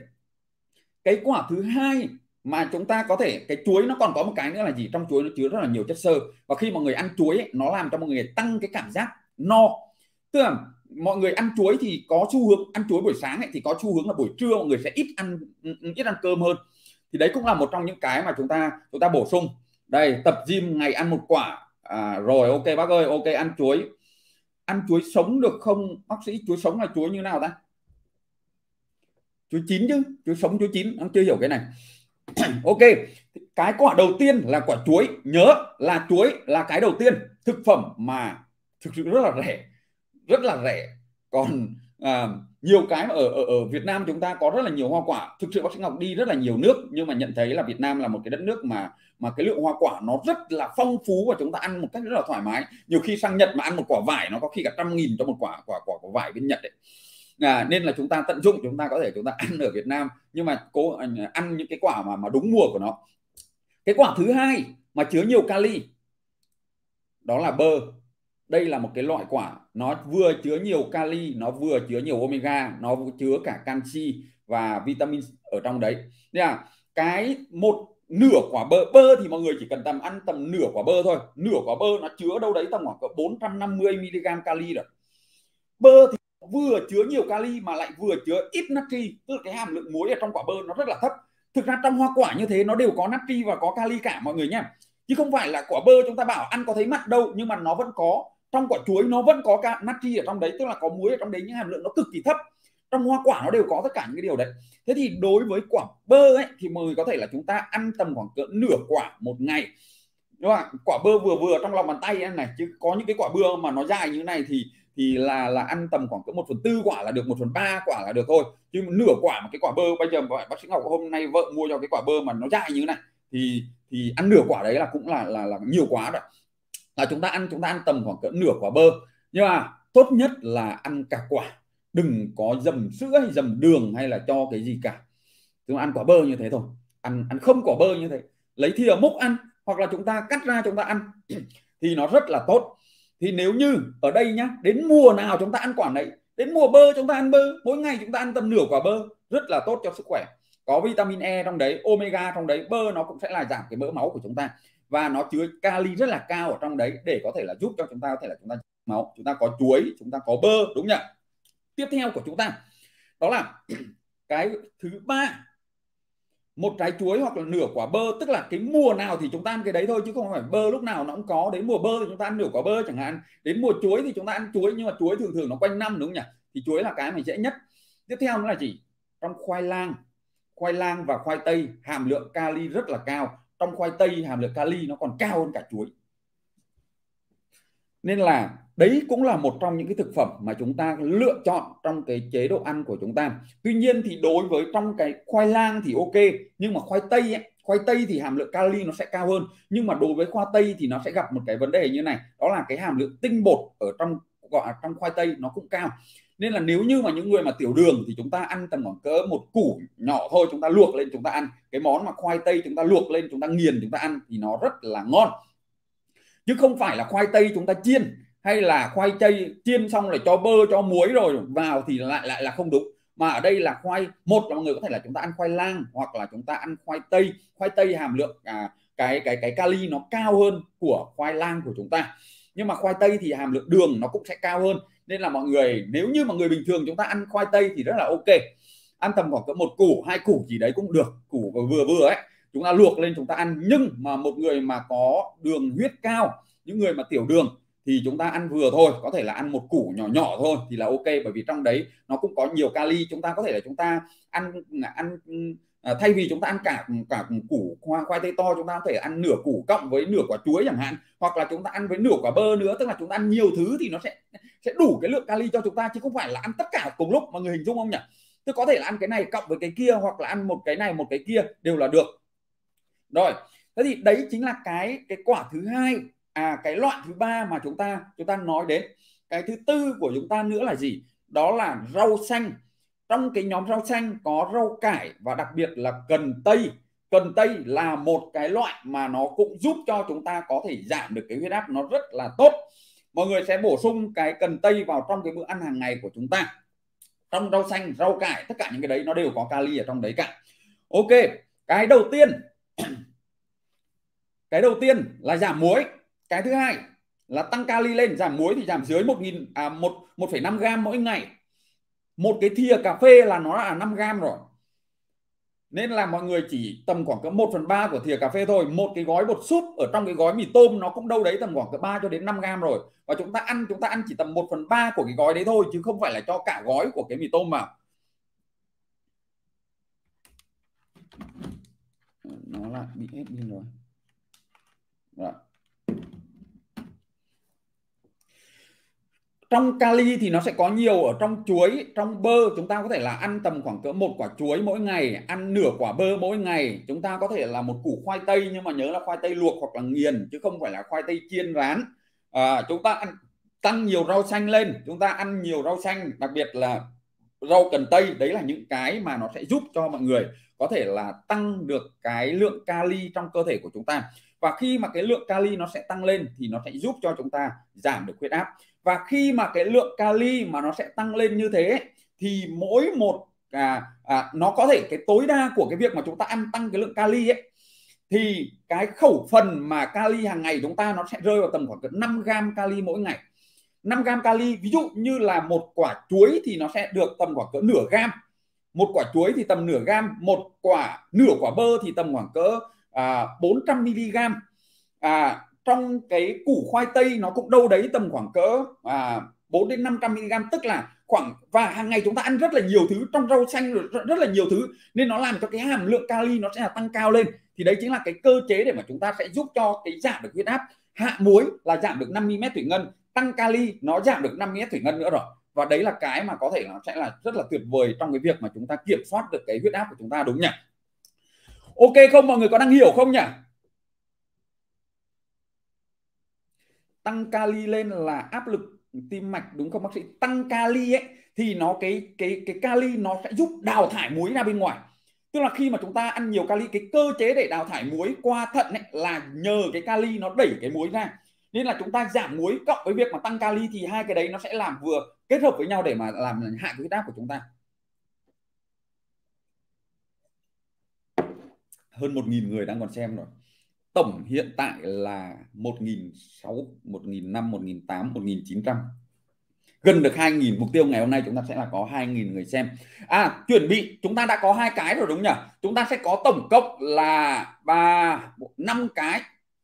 Cái quả thứ hai mà chúng ta có thể, cái chuối nó còn có một cái nữa là gì? Trong chuối nó chứa rất là nhiều chất xơ, và khi mọi người ăn chuối ấy, nó làm cho mọi người tăng cái cảm giác no. Tức là mọi người ăn chuối thì có xu hướng ăn chuối buổi sáng ấy, thì có xu hướng là buổi trưa mọi người sẽ ít ăn ít ăn cơm hơn. Thì đấy cũng là một trong những cái mà chúng ta chúng ta bổ sung. Đây, tập gym ngày ăn một quả. À, rồi ok bác ơi, ok, ăn chuối. Ăn chuối sống được không bác sĩ? Chuối sống là chuối như nào ta? Chuối chín chứ, chuối sống chuối chín, ông chưa hiểu cái này. Ok, cái quả đầu tiên là quả chuối. Nhớ là chuối là cái đầu tiên, thực phẩm mà thực sự rất là rẻ, rất là rẻ. Còn à, nhiều cái mà ở, ở ở Việt Nam chúng ta có rất là nhiều hoa quả. Thực sự bác sĩ Ngọc đi rất là nhiều nước nhưng mà nhận thấy là Việt Nam là một cái đất nước mà mà cái lượng hoa quả nó rất là phong phú và chúng ta ăn một cách rất là thoải mái. Nhiều khi sang Nhật mà ăn một quả vải nó có khi cả trăm nghìn cho một quả quả quả, quả vải bên Nhật đấy. À, nên là chúng ta tận dụng, chúng ta có thể chúng ta ăn ở Việt Nam nhưng mà cố ăn những cái quả mà mà đúng mùa của nó. Cái quả thứ hai mà chứa nhiều kali đó là bơ. Đây là một cái loại quả nó vừa chứa nhiều kali, nó vừa chứa nhiều omega, nó chứa cả canxi và vitamin ở trong đấy. Nên là cái một nửa quả bơ, bơ thì mọi người chỉ cần tầm ăn tầm nửa quả bơ thôi. Nửa quả bơ nó chứa đâu đấy tầm khoảng bốn trăm năm mươi mi li gam kali rồi. Bơ thì vừa chứa nhiều kali mà lại vừa chứa ít natri, tức là cái hàm lượng muối ở trong quả bơ nó rất là thấp. Thực ra trong hoa quả như thế nó đều có natri và có kali cả mọi người nhé, chứ không phải là quả bơ chúng ta bảo ăn có thấy mặn đâu, nhưng mà nó vẫn có. Trong quả chuối nó vẫn có cả natri ở trong đấy, tức là có muối ở trong đấy nhưng hàm lượng nó cực kỳ thấp. Trong hoa quả nó đều có tất cả những cái điều đấy. Thế thì đối với quả bơ ấy thì mọi người có thể là chúng ta ăn tầm khoảng cỡ nửa quả một ngày, đúng không? Quả bơ vừa vừa trong lòng bàn tay em này, chứ có những cái quả bơ mà nó dài như thế này thì thì là là ăn tầm khoảng cỡ một phần tư quả là được, một phần ba quả là được thôi. Nhưng nửa quả mà cái quả bơ bây giờ bác sĩ Ngọc hôm nay vợ mua cho cái quả bơ mà nó dài như thế này thì thì ăn nửa quả đấy là cũng là là, là nhiều quá rồi. Là chúng ta ăn chúng ta ăn tầm khoảng cỡ nửa quả bơ, nhưng mà tốt nhất là ăn cả quả, đừng có dầm sữa hay dầm đường hay là cho cái gì cả. Chúng ta ăn quả bơ như thế thôi, ăn ăn không quả bơ như thế, lấy thìa múc ăn hoặc là chúng ta cắt ra chúng ta ăn thì nó rất là tốt. Thì nếu như ở đây nhá, đến mùa nào chúng ta ăn quả đấy, đến mùa bơ chúng ta ăn bơ, mỗi ngày chúng ta ăn tầm nửa quả bơ rất là tốt cho sức khỏe. Có vitamin E trong đấy, omega trong đấy, bơ nó cũng sẽ là giảm cái mỡ máu của chúng ta và nó chứa kali rất là cao ở trong đấy để có thể là giúp cho chúng ta có thể là chúng ta máu. Chúng ta có chuối, chúng ta có bơ, đúng nhỉ? Tiếp theo của chúng ta đó là cái thứ ba, một trái chuối hoặc là nửa quả bơ, tức là cái mùa nào thì chúng ta ăn cái đấy thôi chứ không phải bơ lúc nào nó cũng có. Đến mùa bơ thì chúng ta ăn nửa quả bơ chẳng hạn, đến mùa chuối thì chúng ta ăn chuối, nhưng mà chuối thường thường nó quanh năm, đúng không nhỉ? Thì chuối là cái mà dễ nhất. Tiếp theo nữa là gì? Trong khoai lang, khoai lang và khoai tây hàm lượng kali rất là cao. Trong khoai tây hàm lượng kali nó còn cao hơn cả chuối. Nên là đấy cũng là một trong những cái thực phẩm mà chúng ta lựa chọn trong cái chế độ ăn của chúng ta. Tuy nhiên thì đối với trong cái khoai lang thì ok, nhưng mà khoai tây ấy, khoai tây thì hàm lượng kali nó sẽ cao hơn, nhưng mà đối với khoai tây thì nó sẽ gặp một cái vấn đề như này, đó là cái hàm lượng tinh bột ở trong gọi trong khoai tây nó cũng cao. Nên là nếu như mà những người mà tiểu đường thì chúng ta ăn tầm khoảng cỡ một củ nhỏ thôi, chúng ta luộc lên chúng ta ăn cái món mà khoai tây, chúng ta luộc lên chúng ta nghiền chúng ta ăn thì nó rất là ngon, chứ không phải là khoai tây chúng ta chiên hay là khoai tây chiên xong rồi cho bơ cho muối rồi vào thì lại lại là không đúng. Mà ở đây là khoai, một là mọi người có thể là chúng ta ăn khoai lang hoặc là chúng ta ăn khoai tây. Khoai tây hàm lượng à, cái cái cái kali nó cao hơn của khoai lang của chúng ta, nhưng mà khoai tây thì hàm lượng đường nó cũng sẽ cao hơn. Nên là mọi người, nếu như mà người bình thường chúng ta ăn khoai tây thì rất là ok, ăn tầm khoảng cỡ một củ hai củ gì đấy cũng được, củ vừa vừa ấy chúng ta luộc lên chúng ta ăn. Nhưng mà một người mà có đường huyết cao, những người mà tiểu đường thì chúng ta ăn vừa thôi, có thể là ăn một củ nhỏ nhỏ thôi thì là ok, bởi vì trong đấy nó cũng có nhiều kali. Chúng ta có thể là chúng ta ăn ăn à, thay vì chúng ta ăn cả cả củ khoai, khoai tây to, chúng ta có thể ăn nửa củ cộng với nửa quả chuối chẳng hạn, hoặc là chúng ta ăn với nửa quả bơ nữa, tức là chúng ta ăn nhiều thứ thì nó sẽ sẽ đủ cái lượng kali cho chúng ta, chứ không phải là ăn tất cả cùng lúc. Mọi người hình dung không nhỉ? Tức có thể là ăn cái này cộng với cái kia, hoặc là ăn một cái này một cái kia đều là được. Rồi, thế thì đấy chính là cái cái quả thứ hai. À, cái loại thứ ba mà chúng ta chúng ta nói đến. Cái thứ tư của chúng ta nữa là gì? Đó là rau xanh. Trong cái nhóm rau xanh có rau cải và đặc biệt là cần tây. Cần tây là một cái loại mà nó cũng giúp cho chúng ta có thể giảm được cái huyết áp, nó rất là tốt. Mọi người sẽ bổ sung cái cần tây vào trong cái bữa ăn hàng ngày của chúng ta. Trong rau xanh, rau cải, tất cả những cái đấy nó đều có kali ở trong đấy cả. Ok, cái đầu tiên cái đầu tiên là giảm muối. Cái thứ hai là tăng kali lên. Giảm muối thì giảm dưới một nghìn à, một phẩy năm gram mỗi ngày. Một cái thìa cà phê là nó là năm gram rồi, nên là mọi người chỉ tầm khoảng cỡ một phần ba của thìa cà phê thôi. Một cái gói bột súp ở trong cái gói mì tôm nó cũng đâu đấy tầm khoảng cỡ ba cho đến năm gram rồi, và chúng ta ăn chúng ta ăn chỉ tầm một phần ba của cái gói đấy thôi, chứ không phải là cho cả gói của cái mì tôm vào. Nó lại bị hết pin rồi. Rồi. trong kali thì nó sẽ có nhiều ở trong chuối, trong bơ. Chúng ta có thể là ăn tầm khoảng cỡ một quả chuối mỗi ngày, ăn nửa quả bơ mỗi ngày. Chúng ta có thể là một củ khoai tây, nhưng mà nhớ là khoai tây luộc hoặc là nghiền chứ không phải là khoai tây chiên rán. À, chúng ta ăn tăng nhiều rau xanh lên, chúng ta ăn nhiều rau xanh, đặc biệt là rau cần tây. Đấy là những cái mà nó sẽ giúp cho mọi người có thể là tăng được cái lượng kali trong cơ thể của chúng ta. Và khi mà cái lượng kali nó sẽ tăng lên thì nó sẽ giúp cho chúng ta giảm được huyết áp. Và khi mà cái lượng kali mà nó sẽ tăng lên như thế thì mỗi một à, à, nó có thể cái tối đa của cái việc mà chúng ta ăn tăng cái lượng kali ấy, thì cái khẩu phần mà kali hàng ngày chúng ta nó sẽ rơi vào tầm khoảng năm gam kali mỗi ngày. năm gam kali, ví dụ như là một quả chuối thì nó sẽ được tầm khoảng cỡ nửa gam, một quả chuối thì tầm nửa gam, một quả nửa quả bơ thì tầm khoảng cỡ à, bốn trăm mi li gam. À, trong cái củ khoai tây nó cũng đâu đấy tầm khoảng cỡ à, bốn đến năm trăm mi li gam, tức là khoảng, và hàng ngày chúng ta ăn rất là nhiều thứ, trong rau xanh rất, rất là nhiều thứ, nên nó làm cho cái hàm lượng kali nó sẽ là tăng cao lên. Thì đấy chính là cái cơ chế để mà chúng ta sẽ giúp cho cái giảm được huyết áp. Hạ muối là giảm được năm mi li mét thủy ngân, tăng kali nó giảm được năm mi li mét thủy ngân nữa rồi. Và đấy là cái mà có thể nó sẽ là rất là tuyệt vời trong cái việc mà chúng ta kiểm soát được cái huyết áp của chúng ta, đúng nhỉ? Ok không, mọi người có đang hiểu không nhỉ? Tăng kali lên là áp lực tim mạch đúng không bác sĩ? Tăng kali ấy thì nó cái cái cái kali nó sẽ giúp đào thải muối ra bên ngoài. Tức là khi mà chúng ta ăn nhiều kali, cái cơ chế để đào thải muối qua thận ấy là nhờ cái kali nó đẩy cái muối ra. Nên là chúng ta giảm muối cộng với việc mà tăng kali thì hai cái đấy nó sẽ làm vừa kết hợp với nhau để mà làm hạ cái huyết áp của chúng ta. Hơn một nghìn người đang còn xem rồi. Tổng hiện tại là một nghìn sáu trăm, một nghìn năm trăm, một nghìn tám trăm, một nghìn chín trăm. Gần được hai nghìn. Mục tiêu ngày hôm nay chúng ta sẽ là có hai nghìn người xem. À, chuẩn bị chúng ta đã có hai cái rồi đúng nhỉ? Chúng ta sẽ có tổng cộng là ba, năm cái,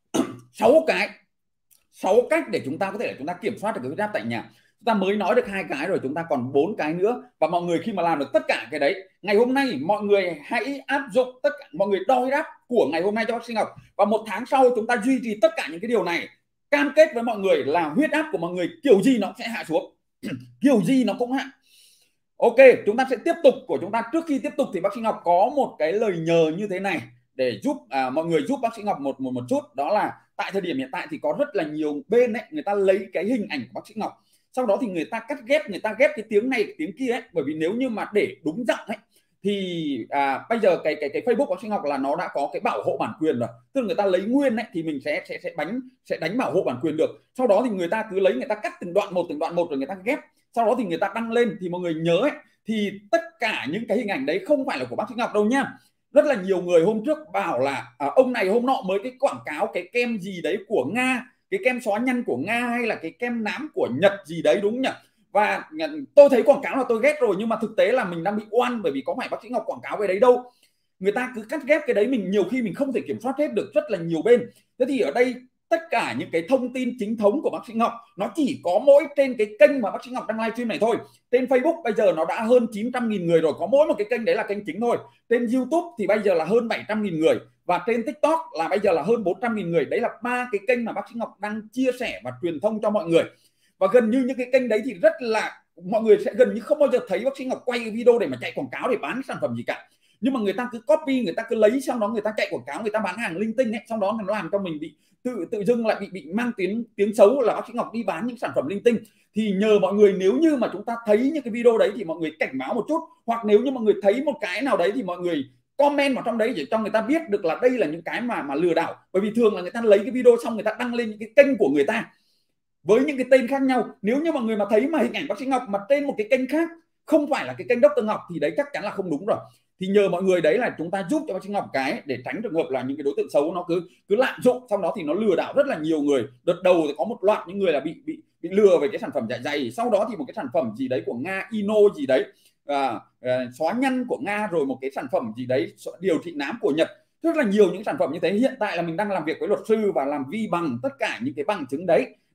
sáu cái, sáu cách để chúng ta có thể là chúng ta kiểm soát được cái huyết áp tại nhà. Chúng ta mới nói được hai cái rồi, chúng ta còn bốn cái nữa. Và mọi người khi mà làm được tất cả cái đấy, ngày hôm nay mọi người hãy áp dụng tất cả, mọi người đo huyết áp của ngày hôm nay cho bác sĩ Ngọc, và một tháng sau chúng ta duy trì tất cả những cái điều này. Cam kết với mọi người là huyết áp của mọi người kiểu gì nó sẽ hạ xuống. Kiểu gì nó cũng hạ. Ok, chúng ta sẽ tiếp tục của chúng ta. Trước khi tiếp tục thì bác sĩ Ngọc có một cái lời nhờ như thế này để giúp à, mọi người giúp bác sĩ Ngọc một một một chút. Đó là tại thời điểm hiện tại thì có rất là nhiều bên ấy, người ta lấy cái hình ảnh của bác sĩ Ngọc, sau đó thì người ta cắt ghép, người ta ghép cái tiếng này tiếng kia ấy. Bởi vì nếu như mà để đúng giọng ấy thì à, bây giờ cái cái cái Facebook bác sĩ Ngọc là nó đã có cái bảo hộ bản quyền rồi, tức là người ta lấy nguyên ấy thì mình sẽ sẽ sẽ đánh sẽ đánh bảo hộ bản quyền được. Sau đó thì người ta cứ lấy, người ta cắt từng đoạn một từng đoạn một rồi người ta ghép, sau đó thì người ta đăng lên. Thì mọi người nhớ ấy, thì tất cả những cái hình ảnh đấy không phải là của bác sĩ Ngọc đâu nhá. Rất là nhiều người hôm trước bảo là à, ông này hôm nọ mới cái quảng cáo cái kem gì đấy của Nga, cái kem xóa nhăn của Nga hay là cái kem nám của Nhật gì đấy, đúng nhỉ? Và tôi thấy quảng cáo là tôi ghét rồi, nhưng mà thực tế là mình đang bị oan, bởi vì có phải bác sĩ Ngọc quảng cáo cái đấy đâu. Người ta cứ cắt ghép cái đấy, mình nhiều khi mình không thể kiểm soát hết được, rất là nhiều bên. Thế thì ở đây tất cả những cái thông tin chính thống của bác sĩ Ngọc nó chỉ có mỗi trên cái kênh mà bác sĩ Ngọc đang livestream này thôi. Trên Facebook bây giờ nó đã hơn chín trăm nghìn người rồi, có mỗi một cái kênh đấy là kênh chính thôi. Trên YouTube thì bây giờ là hơn bảy trăm nghìn người, và trên TikTok là bây giờ là hơn bốn trăm nghìn người. Đấy là ba cái kênh mà bác sĩ Ngọc đang chia sẻ và truyền thông cho mọi người. Và gần như những cái kênh đấy thì rất là, mọi người sẽ gần như không bao giờ thấy bác sĩ Ngọc quay cái video để mà chạy quảng cáo để bán sản phẩm gì cả. Nhưng mà người ta cứ copy, người ta cứ lấy, sau đó người ta chạy quảng cáo, người ta bán hàng linh tinh ấy, sau đó nó làm cho mình bị tự tự dưng lại bị bị mang tiếng tiếng xấu là bác sĩ Ngọc đi bán những sản phẩm linh tinh. Thì nhờ mọi người, nếu như mà chúng ta thấy những cái video đấy thì mọi người cảnh báo một chút, hoặc nếu như mọi người thấy một cái nào đấy thì mọi người comment vào trong đấy để cho người ta biết được là đây là những cái mà mà lừa đảo. Bởi vì thường là người ta lấy cái video xong người ta đăng lên những cái kênh của người ta với những cái tên khác nhau. Nếu như mọi người mà thấy mà hình ảnh bác sĩ Ngọc mà trên một cái kênh khác, không phải là cái kênh Doctor Ngọc, thì đấy chắc chắn là không đúng rồi. Thì nhờ mọi người đấy là chúng ta giúp cho bác sĩ Ngọc cái để tránh trường hợp là những cái đối tượng xấu nó cứ cứ lạm dụng, sau đó thì nó lừa đảo rất là nhiều người. Đợt đầu thì có một loạt những người là bị bị bị lừa về cái sản phẩm dạ dày, sau đó thì một cái sản phẩm gì đấy của Nga, Ino gì đấy, à, à, xóa nhăn của Nga, rồi một cái sản phẩm gì đấy điều trị nám của Nhật. Rất là nhiều những sản phẩm như thế. Hiện tại là mình đang làm việc với luật sư và làm vi bằng tất cả những cái bằng chứng đấy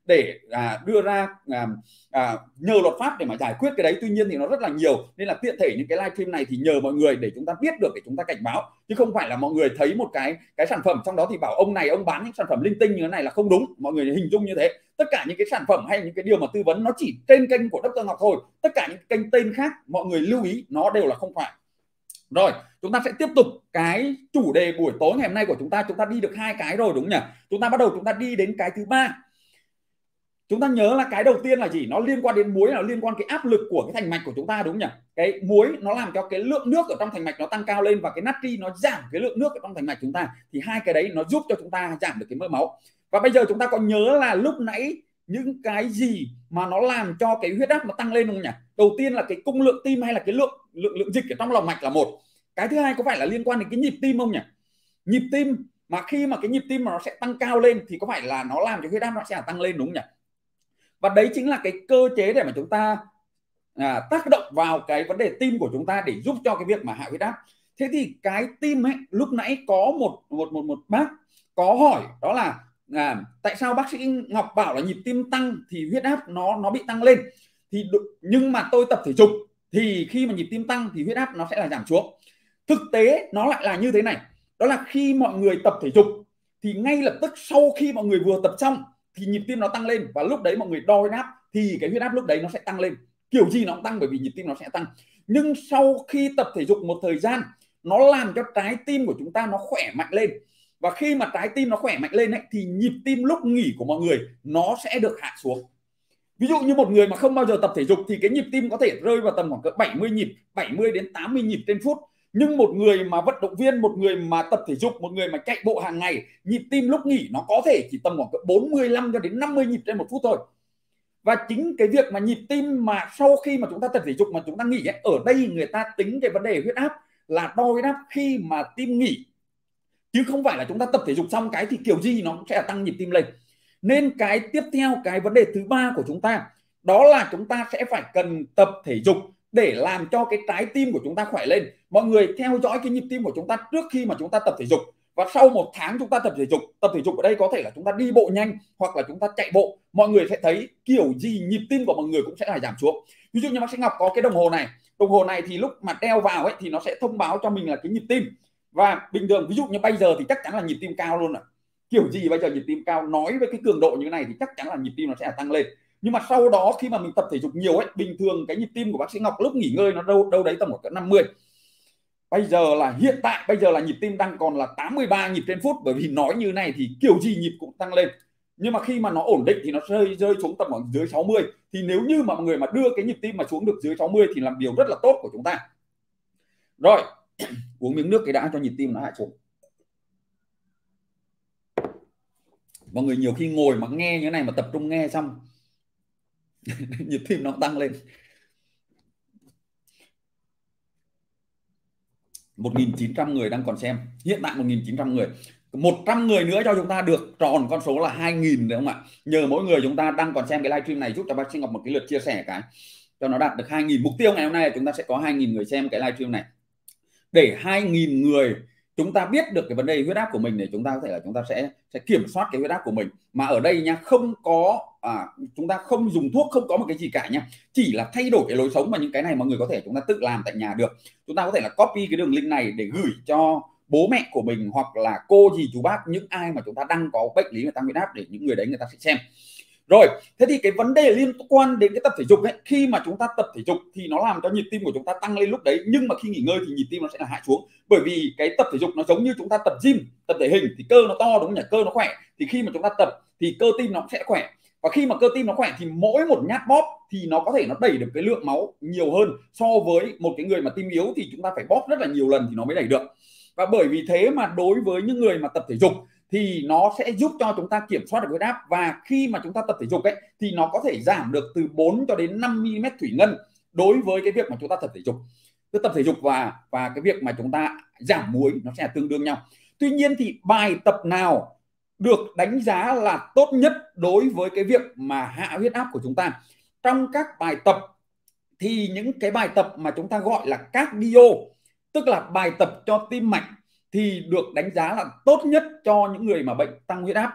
để à, đưa ra à, à, nhờ luật pháp để mà giải quyết cái đấy. Tuy nhiên thì nó rất là nhiều, nên là tiện thể những cái livestream này thì nhờ mọi người để chúng ta biết được, để chúng ta cảnh báo, chứ không phải là mọi người thấy một cái cái sản phẩm trong đó thì bảo ông này ông bán những sản phẩm linh tinh như thế này là không đúng. Mọi người hình dung như thế, tất cả những cái sản phẩm hay những cái điều mà tư vấn nó chỉ trên kênh của Doctor Ngọc thôi, tất cả những kênh tên khác mọi người lưu ý nó đều là không phải. Rồi, chúng ta sẽ tiếp tục cái chủ đề buổi tối ngày hôm nay của chúng ta. Chúng ta đi được hai cái rồi đúng nhỉ? Chúng ta bắt đầu chúng ta đi đến cái thứ ba. Chúng ta nhớ là cái đầu tiên là gì? Nó liên quan đến muối, nó liên quan cái áp lực của cái thành mạch của chúng ta đúng nhỉ? Cái muối nó làm cho cái lượng nước ở trong thành mạch nó tăng cao lên, và cái natri nó giảm cái lượng nước ở trong thành mạch chúng ta. Thì hai cái đấy nó giúp cho chúng ta giảm được cái mỡ máu. Và bây giờ chúng ta có nhớ là lúc nãy những cái gì mà nó làm cho cái huyết áp nó tăng lên không nhỉ? Đầu tiên là cái cung lượng tim hay là cái lượng lượng lượng dịch ở trong lòng mạch là một. Cái thứ hai có phải là liên quan đến cái nhịp tim không nhỉ? Nhịp tim mà khi mà cái nhịp tim mà nó sẽ tăng cao lên thì có phải là nó làm cho huyết áp nó sẽ tăng lên đúng không nhỉ? Và đấy chính là cái cơ chế để mà chúng ta à, tác động vào cái vấn đề tim của chúng ta để giúp cho cái việc mà hạ huyết áp. Thế thì cái tim ấy, lúc nãy có một một một một bác có hỏi đó là à, tại sao bác sĩ Ngọc bảo là nhịp tim tăng thì huyết áp nó nó bị tăng lên, thì nhưng mà tôi tập thể dục thì khi mà nhịp tim tăng thì huyết áp nó sẽ là giảm xuống. Thực tế nó lại là như thế này, đó là khi mọi người tập thể dục thì ngay lập tức sau khi mọi người vừa tập xong thì nhịp tim nó tăng lên, và lúc đấy mọi người đo huyết áp thì cái huyết áp lúc đấy nó sẽ tăng lên. Kiểu gì nó cũng tăng, bởi vì nhịp tim nó sẽ tăng. Nhưng sau khi tập thể dục một thời gian, nó làm cho trái tim của chúng ta nó khỏe mạnh lên, và khi mà trái tim nó khỏe mạnh lên ấy, thì nhịp tim lúc nghỉ của mọi người nó sẽ được hạ xuống. Ví dụ như một người mà không bao giờ tập thể dục thì cái nhịp tim có thể rơi vào tầm khoảng cỡ bảy mươi nhịp, bảy mươi đến tám mươi nhịp trên phút. Nhưng một người mà vận động viên, một người mà tập thể dục, một người mà chạy bộ hàng ngày, nhịp tim lúc nghỉ nó có thể chỉ tầm khoảng cỡ bốn mươi lăm cho đến năm mươi nhịp trên một phút thôi. Và chính cái việc mà nhịp tim mà sau khi mà chúng ta tập thể dục mà chúng ta nghỉ ấy, ở đây người ta tính cái vấn đề huyết áp là đo huyết áp khi mà tim nghỉ, chứ không phải là chúng ta tập thể dục xong cái thì kiểu gì nó cũng sẽ tăng nhịp tim lên. Nên cái tiếp theo, cái vấn đề thứ ba của chúng ta đó là chúng ta sẽ phải cần tập thể dục để làm cho cái trái tim của chúng ta khỏe lên. Mọi người theo dõi cái nhịp tim của chúng ta trước khi mà chúng ta tập thể dục, và sau một tháng chúng ta tập thể dục. Tập thể dục ở đây có thể là chúng ta đi bộ nhanh hoặc là chúng ta chạy bộ, mọi người sẽ thấy kiểu gì nhịp tim của mọi người cũng sẽ là giảm xuống. Ví dụ như bác sĩ Ngọc có cái đồng hồ này, đồng hồ này thì lúc mà đeo vào ấy thì nó sẽ thông báo cho mình là cái nhịp tim. Và bình thường ví dụ như bây giờ thì chắc chắn là nhịp tim cao luôn rồi, kiểu gì bây giờ nhịp tim cao, nói với cái cường độ như thế này thì chắc chắn là nhịp tim nó sẽ tăng lên. Nhưng mà sau đó khi mà mình tập thể dục nhiều ấy, bình thường cái nhịp tim của bác sĩ Ngọc lúc nghỉ ngơi nó đâu đâu đấy tầm một cỡ năm mươi. Bây giờ là hiện tại bây giờ là nhịp tim đang còn là tám mươi ba nhịp trên phút, bởi vì nói như này thì kiểu gì nhịp cũng tăng lên. Nhưng mà khi mà nó ổn định thì nó rơi rơi xuống tầm khoảng dưới sáu mươi. Thì nếu như mà mọi người mà đưa cái nhịp tim mà xuống được dưới sáu mươi thì làm điều rất là tốt của chúng ta. Rồi, uống miếng nước cái đã cho nhịp tim nó hạ xuống. Mọi người nhiều khi ngồi mà nghe như thế này mà tập trung nghe xong nhịp tim nó tăng lên. một nghìn chín trăm người đang còn xem, hiện tại một nghìn chín trăm người, một trăm người nữa cho chúng ta được tròn con số là hai nghìn đúng không ạ? Nhờ mỗi người chúng ta đang còn xem cái livestream này giúp cho bác sĩ Ngọc một cái lượt chia sẻ cái cho nó đạt được hai nghìn. Mục tiêu ngày hôm nay là chúng ta sẽ có hai nghìn người xem cái livestream này, để hai nghìn người chúng ta biết được cái vấn đề huyết áp của mình, để chúng ta có thể là chúng ta sẽ sẽ kiểm soát cái huyết áp của mình. Mà ở đây nha, không có à, chúng ta không dùng thuốc, không có một cái gì cả nha, chỉ là thay đổi cái lối sống. Mà những cái này mọi người có thể chúng ta tự làm tại nhà được. Chúng ta có thể là copy cái đường link này để gửi cho bố mẹ của mình, hoặc là cô dì chú bác, những ai mà chúng ta đang có bệnh lý về tăng huyết áp, để những người đấy người ta sẽ xem. Rồi, thế thì cái vấn đề liên quan đến cái tập thể dục ấy, khi mà chúng ta tập thể dục thì nó làm cho nhịp tim của chúng ta tăng lên lúc đấy, nhưng mà khi nghỉ ngơi thì nhịp tim nó sẽ là hạ xuống. Bởi vì cái tập thể dục nó giống như chúng ta tập gym, tập thể hình thì cơ nó to đúng không nhỉ, cơ nó khỏe, thì khi mà chúng ta tập thì cơ tim nó sẽ khỏe. Và khi mà cơ tim nó khỏe thì mỗi một nhát bóp thì nó có thể nó đẩy được cái lượng máu nhiều hơn so với một cái người mà tim yếu thì chúng ta phải bóp rất là nhiều lần thì nó mới đẩy được. Và bởi vì thế mà đối với những người mà tập thể dục thì nó sẽ giúp cho chúng ta kiểm soát được huyết áp. Và khi mà chúng ta tập thể dục ấy thì nó có thể giảm được từ bốn cho đến năm mi li mét thủy ngân đối với cái việc mà chúng ta tập thể dục. Tức tập thể dục và và cái việc mà chúng ta giảm muối nó sẽ là tương đương nhau. Tuy nhiên thì bài tập nào được đánh giá là tốt nhất đối với cái việc mà hạ huyết áp của chúng ta? Trong các bài tập thì những cái bài tập mà chúng ta gọi là cardio, tức là bài tập cho tim mạch, thì được đánh giá là tốt nhất cho những người mà bệnh tăng huyết áp.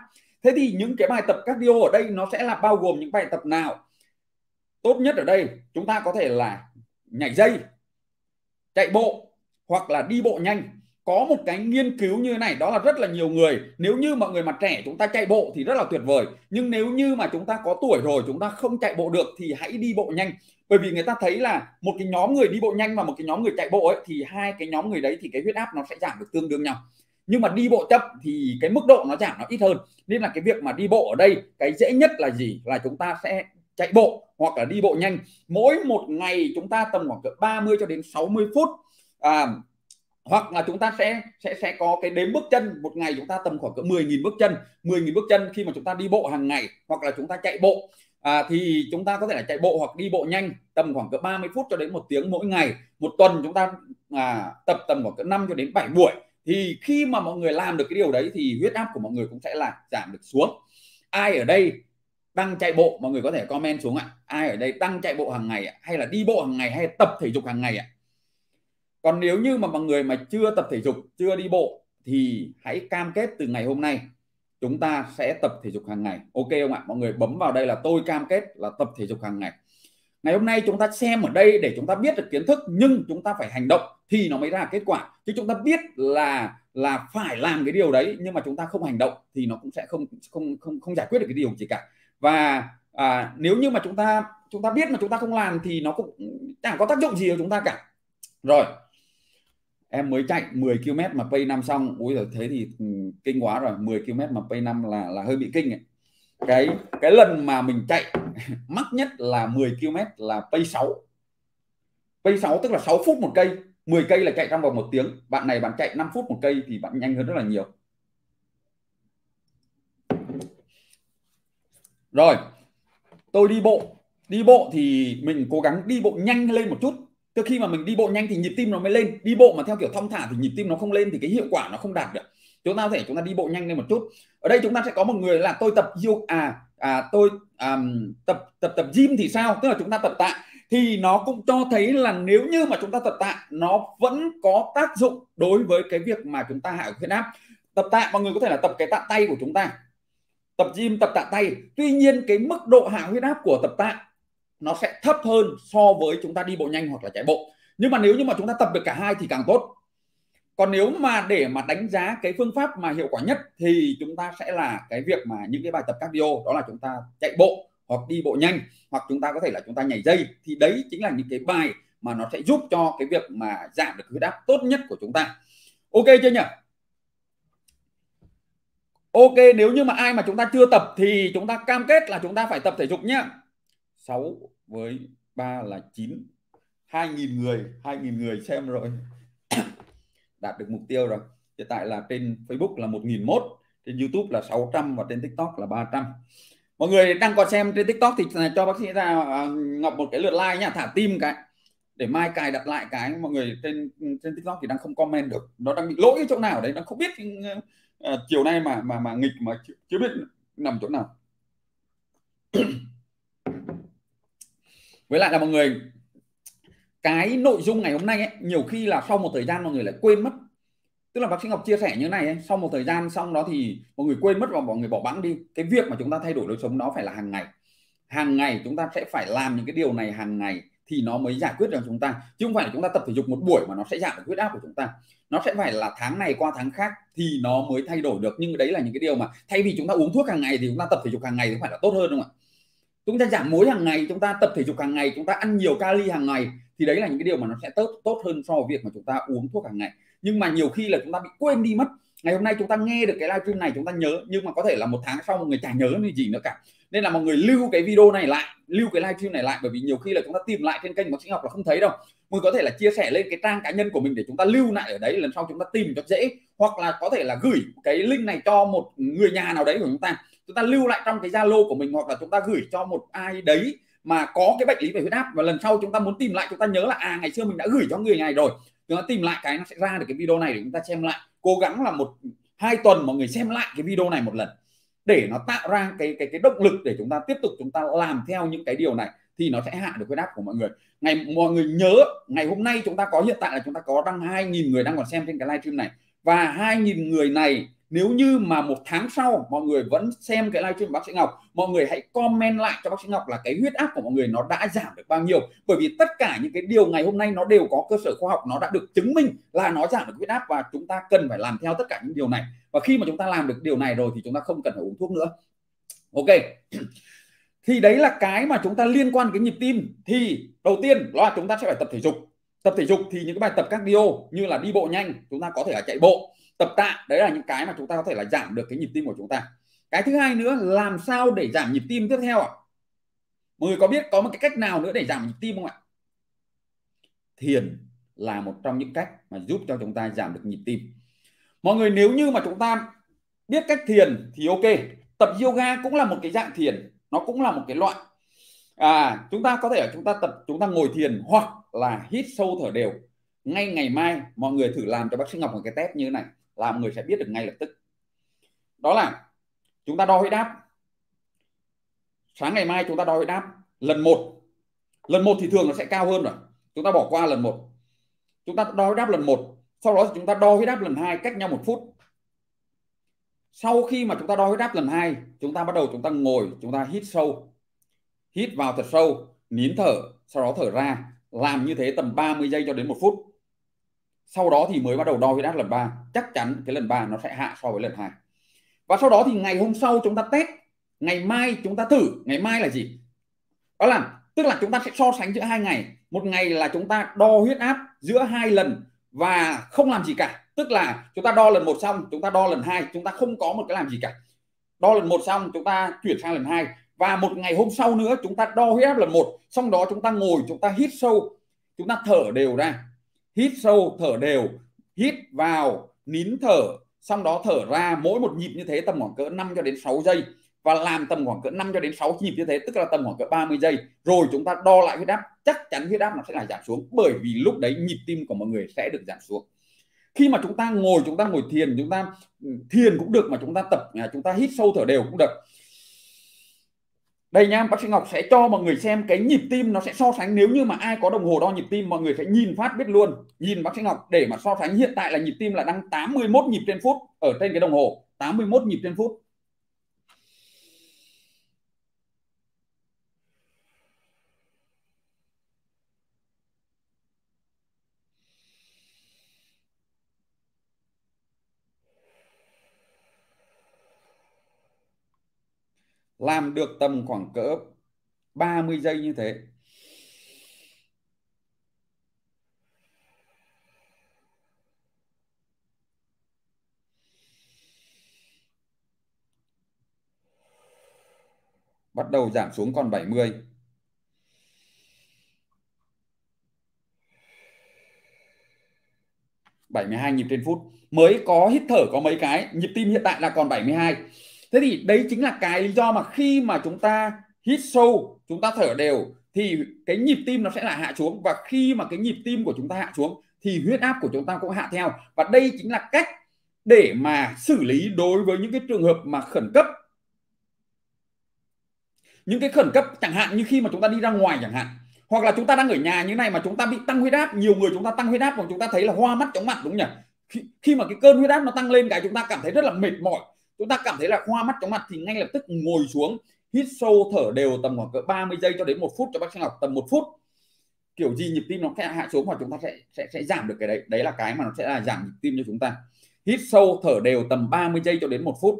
Thế thì những cái bài tập cardio ở đây nó sẽ là bao gồm những bài tập nào? Tốt nhất ở đây chúng ta có thể là nhảy dây, chạy bộ hoặc là đi bộ nhanh. Có một cái nghiên cứu như thế này, đó là rất là nhiều người, nếu như mọi người mà trẻ chúng ta chạy bộ thì rất là tuyệt vời, nhưng nếu như mà chúng ta có tuổi rồi chúng ta không chạy bộ được thì hãy đi bộ nhanh. Bởi vì người ta thấy là một cái nhóm người đi bộ nhanh và một cái nhóm người chạy bộ ấy, thì hai cái nhóm người đấy thì cái huyết áp nó sẽ giảm được tương đương nhau. Nhưng mà đi bộ chậm thì cái mức độ nó giảm nó ít hơn. Nên là cái việc mà đi bộ ở đây, cái dễ nhất là gì? Là chúng ta sẽ chạy bộ hoặc là đi bộ nhanh. Mỗi một ngày chúng ta tầm khoảng ba mươi cho đến sáu mươi phút. À, hoặc là chúng ta sẽ sẽ sẽ có cái đếm bước chân, một ngày chúng ta tầm khoảng cỡ mười nghìn bước chân. mười nghìn bước chân khi mà chúng ta đi bộ hàng ngày hoặc là chúng ta chạy bộ, à, thì chúng ta có thể là chạy bộ hoặc đi bộ nhanh tầm khoảng cỡ ba mươi phút cho đến một tiếng mỗi ngày. Một tuần chúng ta à, tập tầm khoảng cỡ năm cho đến bảy buổi. Thì khi mà mọi người làm được cái điều đấy thì huyết áp của mọi người cũng sẽ là giảm được xuống. Ai ở đây đang chạy bộ, mọi người có thể comment xuống ạ. Ai ở đây đang chạy bộ hàng ngày hay là đi bộ hàng ngày hay tập thể dục hàng ngày ạ? Còn nếu như mà mọi người mà chưa tập thể dục, chưa đi bộ thì hãy cam kết từ ngày hôm nay chúng ta sẽ tập thể dục hàng ngày. Ok không ạ? Mọi người bấm vào đây là tôi cam kết là tập thể dục hàng ngày. Ngày hôm nay chúng ta xem ở đây để chúng ta biết được kiến thức, nhưng chúng ta phải hành động thì nó mới ra kết quả. Chứ chúng ta biết là là phải làm cái điều đấy nhưng mà chúng ta không hành động thì nó cũng sẽ không không không không giải quyết được cái điều gì cả. Và à, nếu như mà chúng ta chúng ta biết mà chúng ta không làm thì nó cũng chẳng có tác dụng gì của chúng ta cả. Rồi, em mới chạy mười ki lô mét mà pay năm xong, ui rồi thế thì kinh quá rồi. Mười ki lô mét mà pay năm là là hơi bị kinh ấy. Cái cái lần mà mình chạy mắc nhất là mười ki lô mét là pay sáu. Pay sáu tức là sáu phút một cây, mười cây là chạy trong vòng một tiếng. Bạn này bạn chạy năm phút một cây thì bạn nhanh hơn rất là nhiều. Rồi, tôi đi bộ. Đi bộ thì mình cố gắng đi bộ nhanh lên một chút. Từ khi mà mình đi bộ nhanh thì nhịp tim nó mới lên. Đi bộ mà theo kiểu thong thả thì nhịp tim nó không lên thì cái hiệu quả nó không đạt được. Chúng ta có thể chúng ta đi bộ nhanh lên một chút. Ở đây chúng ta sẽ có một người là tôi tập yoga, à, à tôi à, tập tập tập gym thì sao? Tức là chúng ta tập tạ thì nó cũng cho thấy là nếu như mà chúng ta tập tạ nó vẫn có tác dụng đối với cái việc mà chúng ta hạ huyết áp. Tập tạ mọi người có thể là tập cái tạ tay của chúng ta, tập gym tập tạ tay. Tuy nhiên cái mức độ hạ huyết áp của tập tạ nó sẽ thấp hơn so với chúng ta đi bộ nhanh hoặc là chạy bộ. Nhưng mà nếu như mà chúng ta tập được cả hai thì càng tốt. Còn nếu mà để mà đánh giá cái phương pháp mà hiệu quả nhất thì chúng ta sẽ là cái việc mà những cái bài tập cardio, đó là chúng ta chạy bộ hoặc đi bộ nhanh, hoặc chúng ta có thể là chúng ta nhảy dây. Thì đấy chính là những cái bài mà nó sẽ giúp cho cái việc mà giảm được huyết áp tốt nhất của chúng ta. Ok chưa nhỉ? Ok, nếu như mà ai mà chúng ta chưa tập thì chúng ta cam kết là chúng ta phải tập thể dục nhé. sáu với ba là chín. hai nghìn người, hai nghìn người xem rồi. Đạt được mục tiêu rồi. Hiện tại là trên Facebook là một nghìn một, trên YouTube là sáu trăm và trên TikTok là ba trăm. Mọi người đang còn xem trên TikTok thì cho bác sĩ ra Ngọc một cái lượt like nhá, thả tim cái để mai cài đặt lại cái. Mọi người trên trên TikTok thì đang không comment được, nó đang bị lỗi ở chỗ nào đấy, nó không biết uh, chiều nay mà mà mà nghịch mà chưa biết nằm chỗ nào. Với lại là mọi người, cái nội dung ngày hôm nay ấy, nhiều khi là sau một thời gian mọi người lại quên mất. Tức là bác sĩ Ngọc chia sẻ như thế này ấy, sau một thời gian xong đó thì mọi người quên mất và mọi người bỏ bẵng đi. Cái việc mà chúng ta thay đổi lối sống nó phải là hàng ngày. Hàng ngày chúng ta sẽ phải làm những cái điều này hàng ngày thì nó mới giải quyết được chúng ta. Chứ không phải là chúng ta tập thể dục một buổi mà nó sẽ giảm được huyết áp của chúng ta. Nó sẽ phải là tháng này qua tháng khác thì nó mới thay đổi được. Nhưng đấy là những cái điều mà thay vì chúng ta uống thuốc hàng ngày thì chúng ta tập thể dục hàng ngày thì phải là tốt hơn, đúng không ạ? Chúng ta giảm muối hàng ngày, chúng ta tập thể dục hàng ngày, chúng ta ăn nhiều kali hàng ngày thì đấy là những cái điều mà nó sẽ tốt tốt hơn so với việc mà chúng ta uống thuốc hàng ngày. Nhưng mà nhiều khi là chúng ta bị quên đi mất. Ngày hôm nay chúng ta nghe được cái livestream này chúng ta nhớ, nhưng mà có thể là một tháng sau mọi người chả nhớ gì nữa cả. Nên là mọi người lưu cái video này lại, lưu cái livestream này lại, bởi vì nhiều khi là chúng ta tìm lại trên kênh bác sĩ Ngọc là không thấy đâu. Mình có thể là chia sẻ lên cái trang cá nhân của mình để chúng ta lưu lại ở đấy, lần sau chúng ta tìm cho dễ, hoặc là có thể là gửi cái link này cho một người nhà nào đấy của chúng ta, chúng ta lưu lại trong cái Zalo của mình, hoặc là chúng ta gửi cho một ai đấy mà có cái bệnh lý về huyết áp, và lần sau chúng ta muốn tìm lại chúng ta nhớ là à ngày xưa mình đã gửi cho người này rồi, chúng ta tìm lại cái nó sẽ ra được cái video này để chúng ta xem lại. Cố gắng là một hai tuần mọi người xem lại cái video này một lần để nó tạo ra cái cái cái động lực để chúng ta tiếp tục chúng ta làm theo những cái điều này thì nó sẽ hạ được huyết áp của mọi người. Ngày mọi người nhớ ngày hôm nay chúng ta có hiện tại là chúng ta có đăng hai nghìn người đang còn xem trên cái livestream này, và hai nghìn người này nếu như mà một tháng sau mọi người vẫn xem cái livestream bác sĩ Ngọc, mọi người hãy comment lại cho bác sĩ Ngọc là cái huyết áp của mọi người nó đã giảm được bao nhiêu, bởi vì tất cả những cái điều ngày hôm nay nó đều có cơ sở khoa học, nó đã được chứng minh là nó giảm được huyết áp và chúng ta cần phải làm theo tất cả những điều này. Và khi mà chúng ta làm được điều này rồi thì chúng ta không cần phải uống thuốc nữa. Ok, thì đấy là cái mà chúng ta liên quan cái nhịp tim. Thì đầu tiên là chúng ta sẽ phải tập thể dục. Tập thể dục thì những cái bài tập cardio như là đi bộ nhanh, chúng ta có thể là chạy bộ, tập tạ, đấy là những cái mà chúng ta có thể là giảm được cái nhịp tim của chúng ta. Cái thứ hai nữa, làm sao để giảm nhịp tim tiếp theo ạ? Mọi người có biết có một cái cách nào nữa để giảm nhịp tim không ạ? Thiền là một trong những cách mà giúp cho chúng ta giảm được nhịp tim. Mọi người nếu như mà chúng ta biết cách thiền thì ok. Tập yoga cũng là một cái dạng thiền, nó cũng là một cái loại. À, chúng ta có thể là chúng ta tập, chúng ta ngồi thiền hoặc là hít sâu thở đều. Ngay ngày mai mọi người thử làm cho bác sĩ Ngọc một cái test như thế này là mọi người sẽ biết được ngay lập tức. Đó là chúng ta đo huyết áp. Sáng ngày mai chúng ta đo huyết áp lần một. Lần một thì thường nó sẽ cao hơn rồi. Chúng ta bỏ qua lần một. Chúng ta đo huyết áp lần một, sau đó chúng ta đo huyết áp lần hai cách nhau một phút. Sau khi mà chúng ta đo huyết áp lần hai, chúng ta bắt đầu chúng ta ngồi, chúng ta hít sâu. Hít vào thật sâu, nín thở, sau đó thở ra. Làm như thế tầm ba mươi giây cho đến một phút. Sau đó thì mới bắt đầu đo huyết áp lần ba. Chắc chắn cái lần ba nó sẽ hạ so với lần hai. Và sau đó thì ngày hôm sau chúng ta test. Ngày mai chúng ta thử. Ngày mai là gì? Đó là tức là chúng ta sẽ so sánh giữa hai ngày. Một ngày là chúng ta đo huyết áp giữa hai lần và không làm gì cả. Tức là chúng ta đo lần một xong, chúng ta đo lần hai, chúng ta không có một cái làm gì cả. Đo lần một xong, chúng ta chuyển sang lần hai. Và một ngày hôm sau nữa chúng ta đo huyết áp lần một, xong đó chúng ta ngồi, chúng ta hít sâu, chúng ta thở đều ra. Hít sâu, thở đều, hít vào, nín thở, xong đó thở ra, mỗi một nhịp như thế tầm khoảng cỡ năm cho đến sáu giây. Và làm tầm khoảng cỡ năm cho đến sáu nhịp như thế, tức là tầm khoảng cỡ ba mươi giây. Rồi chúng ta đo lại huyết áp, chắc chắn huyết áp nó sẽ là giảm xuống, bởi vì lúc đấy nhịp tim của mọi người sẽ được giảm xuống. Khi mà chúng ta ngồi, chúng ta ngồi thiền, chúng ta thiền cũng được, mà chúng ta tập, chúng ta hít sâu thở đều cũng được. Đây nha, bác sĩ Ngọc sẽ cho mọi người xem cái nhịp tim, nó sẽ so sánh. Nếu như mà ai có đồng hồ đo nhịp tim, mọi người sẽ nhìn phát biết luôn. Nhìn bác sĩ Ngọc để mà so sánh. Hiện tại là nhịp tim là đang tám mươi mốt nhịp trên phút ở trên cái đồng hồ, tám mươi mốt nhịp trên phút. Làm được tầm khoảng cỡ ba mươi giây như thế. Bắt đầu giảm xuống còn bảy mươi. bảy mươi hai nhịp trên phút. Mới có hít thở có mấy cái, nhịp tim hiện tại là còn bảy mươi hai. Thế thì đấy chính là cái lý do mà khi mà chúng ta hít sâu, chúng ta thở đều thì cái nhịp tim nó sẽ là hạ xuống. Và khi mà cái nhịp tim của chúng ta hạ xuống thì huyết áp của chúng ta cũng hạ theo. Và đây chính là cách để mà xử lý đối với những cái trường hợp mà khẩn cấp. Những cái khẩn cấp chẳng hạn như khi mà chúng ta đi ra ngoài chẳng hạn, hoặc là chúng ta đang ở nhà như này mà chúng ta bị tăng huyết áp. Nhiều người chúng ta tăng huyết áp và chúng ta thấy là hoa mắt chóng mặt, đúng nhỉ? Khi, khi mà cái cơn huyết áp nó tăng lên cái chúng ta cảm thấy rất là mệt mỏi, chúng ta cảm thấy là hoa mắt chóng mặt, thì ngay lập tức ngồi xuống, hít sâu thở đều tầm khoảng cỡ ba mươi giây cho đến một phút cho bác sĩ Ngọc, tầm một phút. Kiểu gì nhịp tim nó sẽ hạ xuống và chúng ta sẽ sẽ sẽ giảm được cái đấy. Đấy là cái mà nó sẽ là giảm nhịp tim cho chúng ta. Hít sâu thở đều tầm ba mươi giây cho đến một phút.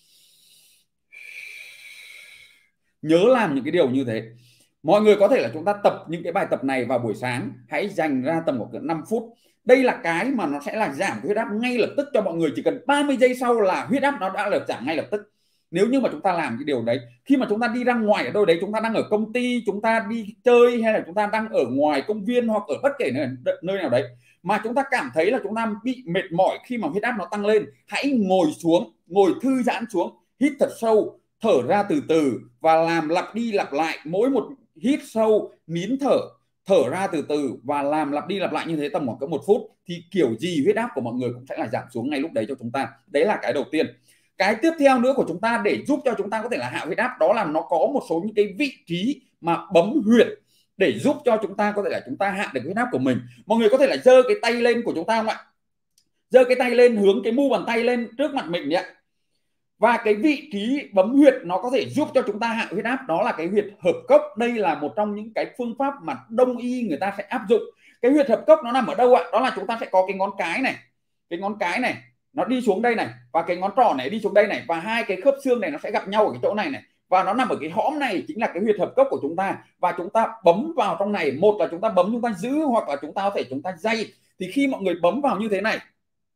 Nhớ làm những cái điều như thế. Mọi người có thể là chúng ta tập những cái bài tập này vào buổi sáng, hãy dành ra tầm khoảng năm phút. Đây là cái mà nó sẽ là giảm huyết áp ngay lập tức cho mọi người. Chỉ cần ba mươi giây sau là huyết áp nó đã được giảm ngay lập tức. Nếu như mà chúng ta làm cái điều đấy, khi mà chúng ta đi ra ngoài ở đâu đấy, chúng ta đang ở công ty, chúng ta đi chơi, hay là chúng ta đang ở ngoài công viên hoặc ở bất kể nơi, nơi nào đấy mà chúng ta cảm thấy là chúng ta bị mệt mỏi khi mà huyết áp nó tăng lên, hãy ngồi xuống, ngồi thư giãn xuống, hít thật sâu, thở ra từ từ và làm lặp đi lặp lại. Mỗi một hít sâu, nín thở, thở ra từ từ và làm lặp đi lặp lại như thế tầm khoảng cỡ một phút, thì kiểu gì huyết áp của mọi người cũng sẽ là giảm xuống ngay lúc đấy cho chúng ta. Đấy là cái đầu tiên. Cái tiếp theo nữa của chúng ta để giúp cho chúng ta có thể là hạ huyết áp, đó là nó có một số những cái vị trí mà bấm huyệt để giúp cho chúng ta có thể là chúng ta hạ được huyết áp của mình. Mọi người có thể là giơ cái tay lên của chúng ta không ạ? giơ cái tay lên, hướng cái mu bàn tay lên trước mặt mình nhé. Và cái vị trí bấm huyệt nó có thể giúp cho chúng ta hạ huyết áp, đó là cái huyệt hợp cốc. Đây là một trong những cái phương pháp mà đông y người ta sẽ áp dụng. Cái huyệt hợp cốc nó nằm ở đâu ạ? Đó là chúng ta sẽ có cái ngón cái này, cái ngón cái này nó đi xuống đây này, và cái ngón trỏ này đi xuống đây này, và hai cái khớp xương này nó sẽ gặp nhau ở cái chỗ này này, và nó nằm ở cái hõm này, chính là cái huyệt hợp cốc của chúng ta. Và chúng ta bấm vào trong này, một là chúng ta bấm chúng ta giữ, hoặc là chúng ta có thể chúng ta day. Thì khi mọi người bấm vào như thế này,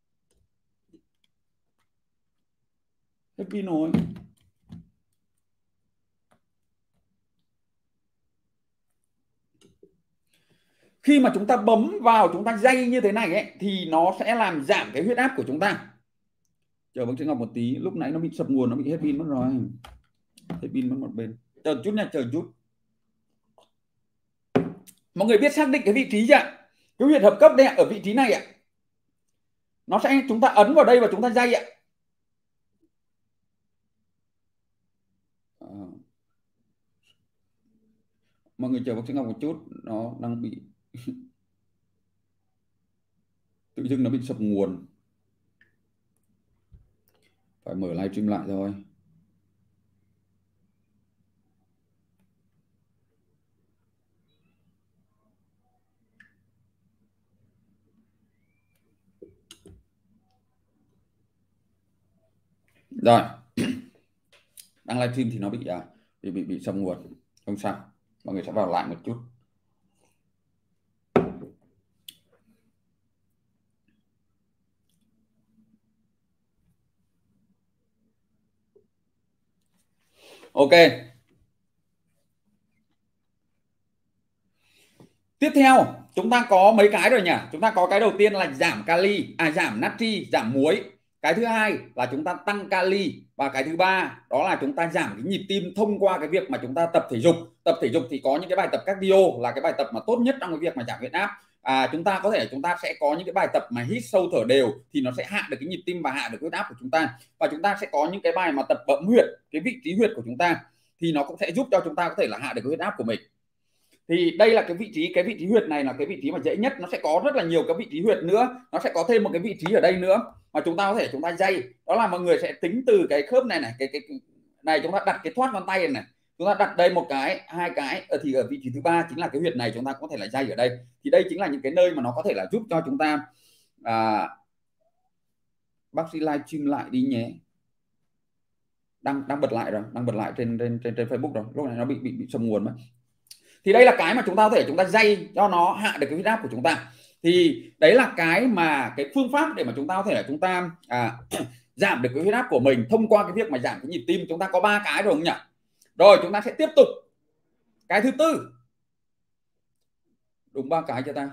hết pin rồi. Khi mà chúng ta bấm vào, chúng ta day như thế này ấy, thì nó sẽ làm giảm cái huyết áp của chúng ta. Chờ bác sĩ Ngọc một tí, lúc nãy nó bị sập nguồn, nó bị hết pin mất rồi. Hết pin mất một bên. Chờ chút nha, chờ chút. Mọi người biết xác định cái vị trí chưa? Cái huyệt hợp cấp đây ở vị trí này ạ. Nó sẽ, chúng ta ấn vào đây và chúng ta day ạ. À. Mọi người chờ bác sĩ Ngọc một chút, nó đang bị tự dưng nó bị sập nguồn, phải mở livestream lại thôi. Rồi đang livestream thì nó bị à, bị bị bị sập nguồn, không sao, mọi người sẽ vào lại một chút. Ok. Tiếp theo chúng ta có mấy cái rồi nhỉ? Chúng ta có cái đầu tiên là giảm kali, à giảm natri, giảm muối. Cái thứ hai là chúng ta tăng kali, và cái thứ ba đó là chúng ta giảm cái nhịp tim thông qua cái việc mà chúng ta tập thể dục. Tập thể dục thì có những cái bài tập cardio là cái bài tập mà tốt nhất trong cái việc mà giảm huyết áp. À, chúng ta có thể chúng ta sẽ có những cái bài tập mà hít sâu thở đều thì nó sẽ hạ được cái nhịp tim và hạ được huyết áp của chúng ta. Và chúng ta sẽ có những cái bài mà tập bấm huyệt, cái vị trí huyệt của chúng ta thì nó cũng sẽ giúp cho chúng ta có thể là hạ được cái huyết áp của mình. Thì đây là cái vị trí, cái vị trí huyệt này là cái vị trí mà dễ nhất. Nó sẽ có rất là nhiều cái vị trí huyệt nữa, nó sẽ có thêm một cái vị trí ở đây nữa mà chúng ta có thể chúng ta day. Đó là mọi người sẽ tính từ cái khớp này này, cái cái này chúng ta đặt cái thoát ngón tay này, này chúng ta đặt đây một cái, hai cái, ở thì ở vị trí thứ ba chính là cái huyệt này chúng ta có thể là day ở đây. Thì đây chính là những cái nơi mà nó có thể là giúp cho chúng ta. À, bác sĩ livestream lại đi nhé. Đang đang bật lại rồi, đang bật lại trên trên trên, trên Facebook rồi. Lúc này nó bị bị bị sập nguồn mất. Thì đây là cái mà chúng ta có thể chúng ta day cho nó hạ được cái huyết áp của chúng ta. Thì đấy là cái mà cái phương pháp để mà chúng ta có thể là chúng ta à, giảm được cái huyết áp của mình thông qua cái việc mà giảm cái nhịp tim. Chúng ta có ba cái rồi không nhỉ? Rồi chúng ta sẽ tiếp tục cái thứ tư. Đúng ba cái cho ta.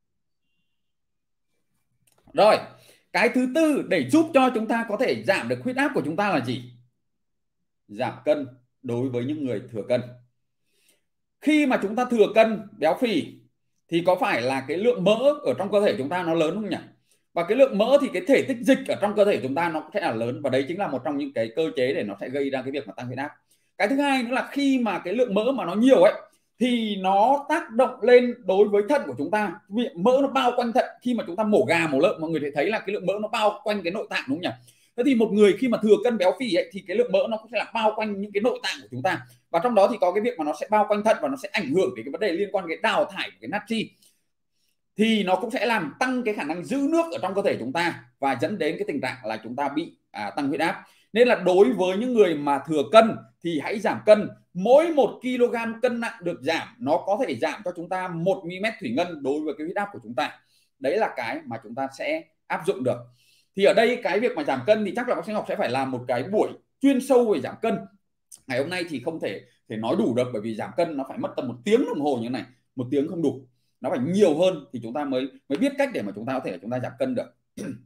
Rồi cái thứ tư để giúp cho chúng ta có thể giảm được huyết áp của chúng ta là gì? Giảm cân đối với những người thừa cân. Khi mà chúng ta thừa cân béo phì thì có phải là cái lượng mỡ ở trong cơ thể chúng ta nó lớn không nhỉ? Và cái lượng mỡ thì cái thể tích dịch ở trong cơ thể chúng ta nó sẽ là lớn, và đấy chính là một trong những cái cơ chế để nó sẽ gây ra cái việc mà tăng huyết áp. Cái thứ hai nữa là khi mà cái lượng mỡ mà nó nhiều ấy thì nó tác động lên đối với thận của chúng ta. Vì mỡ nó bao quanh thận, khi mà chúng ta mổ gà mổ lợn mọi người thấy là cái lượng mỡ nó bao quanh cái nội tạng đúng không nhỉ? Thế thì một người khi mà thừa cân béo phì ấy, thì cái lượng mỡ nó cũng sẽ là bao quanh những cái nội tạng của chúng ta, và trong đó thì có cái việc mà nó sẽ bao quanh thận và nó sẽ ảnh hưởng đến cái vấn đề liên quan đến đào thải của cái natri, thì nó cũng sẽ làm tăng cái khả năng giữ nước ở trong cơ thể chúng ta và dẫn đến cái tình trạng là chúng ta bị à, tăng huyết áp. Nên là đối với những người mà thừa cân thì hãy giảm cân. Mỗi một ki lô gam cân nặng được giảm nó có thể giảm cho chúng ta một mi-li-mét thủy ngân đối với cái huyết áp của chúng ta. Đấy là cái mà chúng ta sẽ áp dụng được. Thì ở đây cái việc mà giảm cân thì chắc là bác sĩ Ngọc sẽ phải làm một cái buổi chuyên sâu về giảm cân. Ngày hôm nay thì không thể thể nói đủ được, bởi vì giảm cân nó phải mất tầm một tiếng đồng hồ như thế này, một tiếng không đủ, nó phải nhiều hơn thì chúng ta mới mới biết cách để mà chúng ta có thể chúng ta giảm cân được.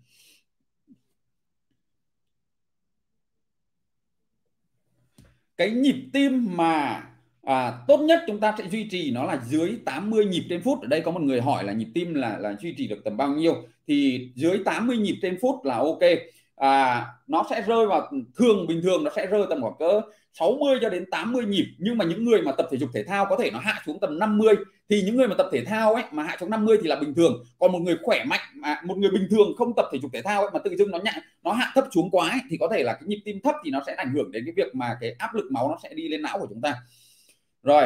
Cái nhịp tim mà à, tốt nhất chúng ta sẽ duy trì nó là dưới tám mươi nhịp trên phút. Ở đây có một người hỏi là nhịp tim là là duy trì được tầm bao nhiêu, thì dưới tám mươi nhịp trên phút là ok. à, nó sẽ rơi vào, thường bình thường nó sẽ rơi tầm khoảng cỡ sáu mươi cho đến tám mươi nhịp. Nhưng mà những người mà tập thể dục thể thao có thể nó hạ xuống tầm năm mươi. Thì những người mà tập thể thao ấy mà hạ xuống năm mươi thì là bình thường. Còn một người khỏe mạnh, mà một người bình thường không tập thể dục thể thao ấy, mà tự dưng nó nhẹ, nó hạ thấp xuống quá ấy, thì có thể là cái nhịp tim thấp thì nó sẽ ảnh hưởng đến cái việc mà cái áp lực máu nó sẽ đi lên não của chúng ta. Rồi,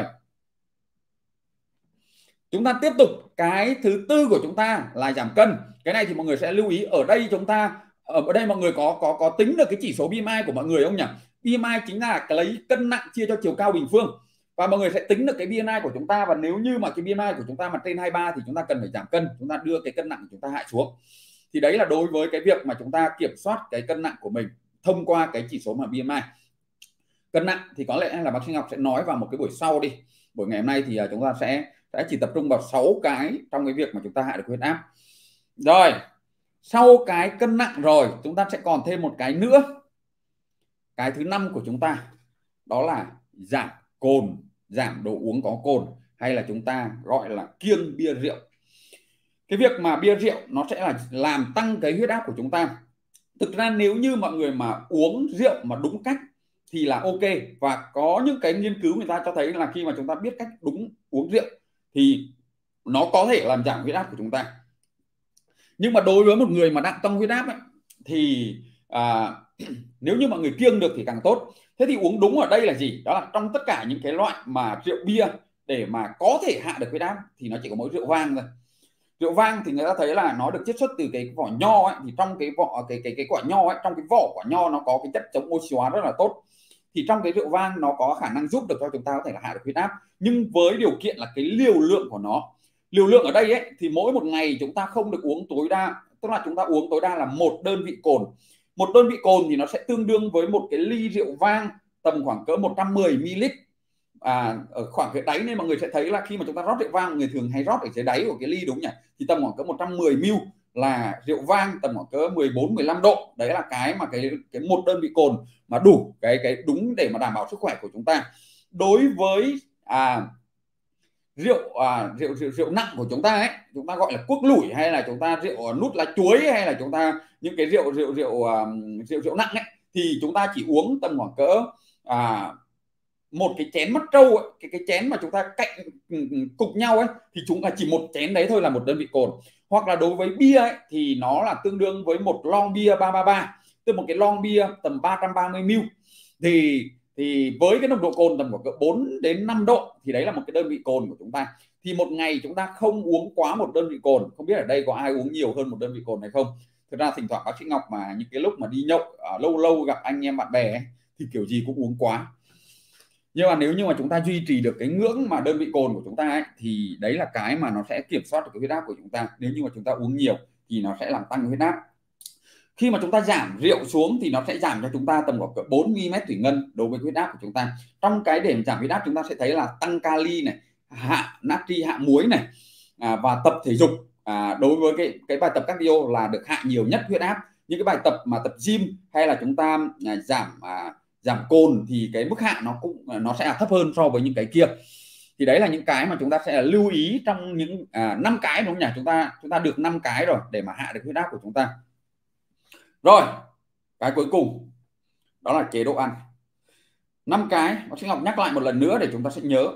chúng ta tiếp tục cái thứ tư của chúng ta là giảm cân. Cái này thì mọi người sẽ lưu ý, ở đây chúng ta ở đây mọi người có có có tính được cái chỉ số bê em i của mọi người không nhỉ? bê em i chính là cái lấy cân nặng chia cho chiều cao bình phương, và mọi người sẽ tính được cái bê em i của chúng ta. Và nếu như mà cái bê em i của chúng ta mà trên hai mươi ba thì chúng ta cần phải giảm cân, chúng ta đưa cái cân nặng của chúng ta hạ xuống. Thì đấy là đối với cái việc mà chúng ta kiểm soát cái cân nặng của mình thông qua cái chỉ số mà bê em i. Cân nặng thì có lẽ là bác sĩ Ngọc sẽ nói vào một cái buổi sau đi. Buổi ngày hôm nay thì chúng ta sẽ sẽ chỉ tập trung vào sáu cái trong cái việc mà chúng ta hạ được huyết áp. Rồi, sau cái cân nặng rồi, chúng ta sẽ còn thêm một cái nữa. Cái thứ năm của chúng ta đó là giảm cồn, giảm đồ uống có cồn, hay là chúng ta gọi là kiêng bia rượu. Cái việc mà bia rượu nó sẽ là làm tăng cái huyết áp của chúng ta. Thực ra nếu như mọi người mà uống rượu mà đúng cách thì là ok, và có những cái nghiên cứu người ta cho thấy là khi mà chúng ta biết cách đúng uống rượu thì nó có thể làm giảm huyết áp của chúng ta. Nhưng mà đối với một người mà đang tăng huyết áp ấy, thì à, nếu như mọi người kiêng được thì càng tốt. Thế thì uống đúng ở đây là gì? Đó là trong tất cả những cái loại mà rượu bia để mà có thể hạ được huyết áp thì nó chỉ có mỗi rượu vang thôi. Rượu vang thì người ta thấy là nó được chiết xuất từ cái vỏ nho ấy, thì trong cái vỏ cái cái cái quả nho ấy, trong cái vỏ quả nho nó có cái chất chống oxy hóa rất là tốt. Thì trong cái rượu vang nó có khả năng giúp được cho chúng ta có thể là hạ được huyết áp, nhưng với điều kiện là cái liều lượng của nó. Liều lượng ở đây ấy thì mỗi một ngày chúng ta không được uống tối đa, tức là chúng ta uống tối đa là một đơn vị cồn. Một đơn vị cồn thì nó sẽ tương đương với một cái ly rượu vang tầm khoảng cỡ một trăm mười mi li lít. À, ở khoảng cái đáy nên mọi người sẽ thấy là khi mà chúng ta rót rượu vang, người thường hay rót ở dưới đáy của cái ly đúng nhỉ, thì tầm khoảng cỡ một trăm mười mi li lít là rượu vang tầm khoảng cỡ mười bốn mười lăm độ. Đấy là cái mà cái cái một đơn vị cồn mà đủ cái cái đúng để mà đảm bảo sức khỏe của chúng ta. Đối với à, rượu à, rượu rượu rượu nặng của chúng ta ấy, chúng ta gọi là quốc lủi, hay là chúng ta rượu nút lá chuối, hay là chúng ta những cái rượu rượu rượu um, rượu rượu nặng ấy, thì chúng ta chỉ uống tầm khoảng cỡ à, một cái chén mắt trâu ấy, cái cái chén mà chúng ta cạnh cục nhau ấy, thì chúng ta chỉ một chén đấy thôi là một đơn vị cồn. Hoặc là đối với bia ấy, thì nó là tương đương với một lon bia ba ba ba, tức một cái lon bia tầm ba trăm ba mươi mi li lít. thì thì với cái nồng độ cồn tầm khoảng bốn đến năm độ thì đấy là một cái đơn vị cồn của chúng ta. Thì một ngày chúng ta không uống quá một đơn vị cồn. Không biết ở đây có ai uống nhiều hơn một đơn vị cồn hay không? Thực ra thỉnh thoảng bác sĩ Ngọc mà những cái lúc mà đi nhậu à, lâu lâu gặp anh em bạn bè ấy, thì kiểu gì cũng uống quá. Nhưng mà nếu như mà chúng ta duy trì được cái ngưỡng mà đơn vị cồn của chúng ta ấy, thì đấy là cái mà nó sẽ kiểm soát được cái huyết áp của chúng ta. Nếu như mà chúng ta uống nhiều thì nó sẽ làm tăng huyết áp. Khi mà chúng ta giảm rượu xuống thì nó sẽ giảm cho chúng ta tầm khoảng bốn mi li mét thủy ngân đối với huyết áp của chúng ta. Trong cái để giảm huyết áp chúng ta sẽ thấy là tăng kali này, hạ natri, hạ muối này, à, và tập thể dục. À, đối với cái cái bài tập cardio là được hạ nhiều nhất huyết áp. Những cái bài tập mà tập gym hay là chúng ta à, giảm à, giảm cồn thì cái mức hạ nó cũng nó sẽ là thấp hơn so với những cái kia. Thì đấy là những cái mà chúng ta sẽ lưu ý trong những à, năm cái đúng không nhỉ? Chúng ta chúng ta được năm cái rồi để mà hạ được huyết áp của chúng ta. Rồi, cái cuối cùng đó là chế độ ăn. Năm cái bác sĩ Ngọc nhắc lại một lần nữa để chúng ta sẽ nhớ.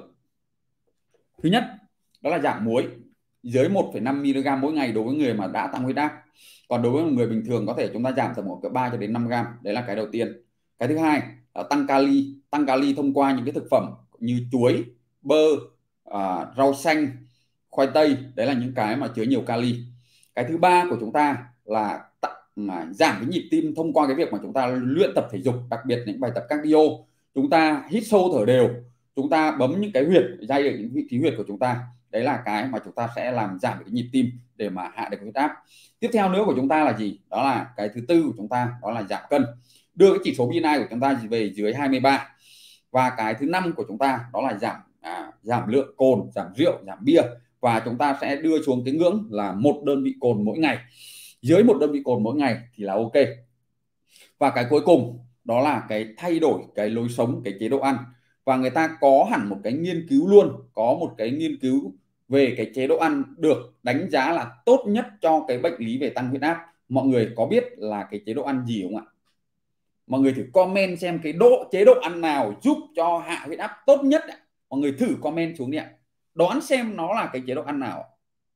Thứ nhất đó là giảm muối dưới một phẩy năm mi li gam mỗi ngày đối với người mà đã tăng huyết áp. Còn đối với một người bình thường có thể chúng ta giảm tầm khoảng ba cho đến năm gam. Đấy là cái đầu tiên. Cái thứ hai là tăng kali, tăng kali thông qua những cái thực phẩm như chuối, bơ, à, rau xanh, khoai tây. Đấy là những cái mà chứa nhiều kali. Cái thứ ba của chúng ta là mà giảm cái nhịp tim thông qua cái việc mà chúng ta luyện tập thể dục, đặc biệt những bài tập cardio. Chúng ta hít sâu thở đều, chúng ta bấm những cái huyệt dây ở những vị trí huyệt của chúng ta. Đấy là cái mà chúng ta sẽ làm giảm cái nhịp tim để mà hạ được huyết áp. Tiếp theo nữa của chúng ta là gì? Đó là cái thứ tư của chúng ta, đó là giảm cân, đưa cái chỉ số bê em i của chúng ta về dưới hai mươi ba. Và cái thứ năm của chúng ta đó là giảm à, giảm lượng cồn, giảm rượu, giảm bia, và chúng ta sẽ đưa xuống cái ngưỡng là một đơn vị cồn mỗi ngày. Dưới một đơn vị cồn mỗi ngày thì là ok. Và cái cuối cùng đó là cái thay đổi cái lối sống, cái chế độ ăn. Và người ta có hẳn một cái nghiên cứu luôn, có một cái nghiên cứu về cái chế độ ăn được đánh giá là tốt nhất cho cái bệnh lý về tăng huyết áp. mọi người có biết là cái chế độ ăn gì không ạ? Mọi người thử comment xem cái độ chế độ ăn nào giúp cho hạ huyết áp tốt nhất ạ. Mọi người thử comment xuống đi ạ. Đoán xem nó là cái chế độ ăn nào.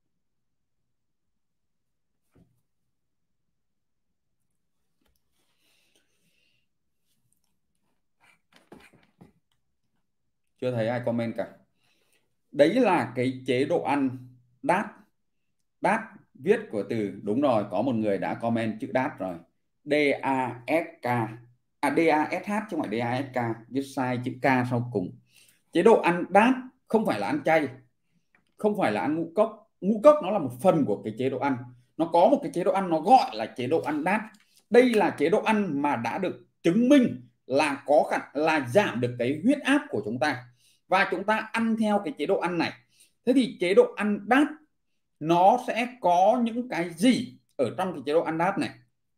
Chưa thấy ai comment cả. Đấy là cái chế độ ăn đát. Đát viết của từ, đúng rồi, có một người đã comment chữ đát rồi. D A S K. À D A S H chứ không phải D A S K, viết sai chữ K sau cùng. Chế độ ăn đát không phải là ăn chay, không phải là ăn ngũ cốc. Ngũ cốc nó là một phần của cái chế độ ăn. Nó có một cái chế độ ăn nó gọi là chế độ ăn đát. Đây là chế độ ăn mà đã được chứng minh là có khả là giảm được cái huyết áp của chúng ta, và chúng ta ăn theo cái chế độ ăn này. Thế thì chế độ ăn đát nó sẽ có những cái gì ở trong cái chế độ ăn đát này?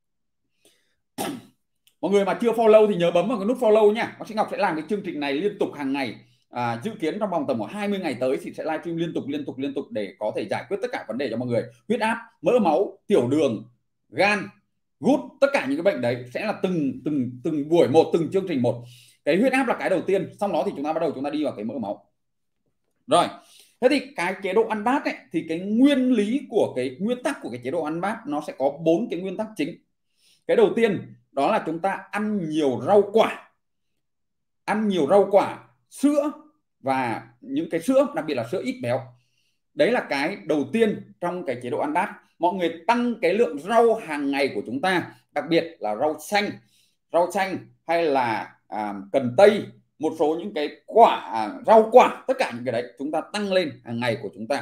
Mọi người mà chưa follow thì nhớ bấm vào cái nút follow nha. Bác sĩ Ngọc sẽ làm cái chương trình này liên tục hàng ngày. À, dự kiến trong vòng tầm khoảng hai mươi ngày tới thì sẽ livestream liên tục liên tục liên tục để có thể giải quyết tất cả vấn đề cho mọi người. Huyết áp, mỡ máu, tiểu đường, gan, gút, tất cả những cái bệnh đấy sẽ là từng từng từng buổi một, từng chương trình một. Cái huyết áp là cái đầu tiên, sau đó thì chúng ta bắt đầu chúng ta đi vào cái mỡ máu. Rồi. Thế thì cái chế độ ăn bát ấy, thì cái nguyên lý của cái nguyên tắc của cái chế độ ăn bát nó sẽ có bốn cái nguyên tắc chính. Cái đầu tiên đó là chúng ta ăn nhiều rau quả, ăn nhiều rau quả, sữa và những cái sữa, đặc biệt là sữa ít béo. Đấy là cái đầu tiên trong cái chế độ ăn bát. Mọi người tăng cái lượng rau hàng ngày của chúng ta, đặc biệt là rau xanh, rau xanh hay là à, cần tây, một số những cái quả à, rau quả, tất cả những cái đấy chúng ta tăng lên hàng ngày của chúng ta.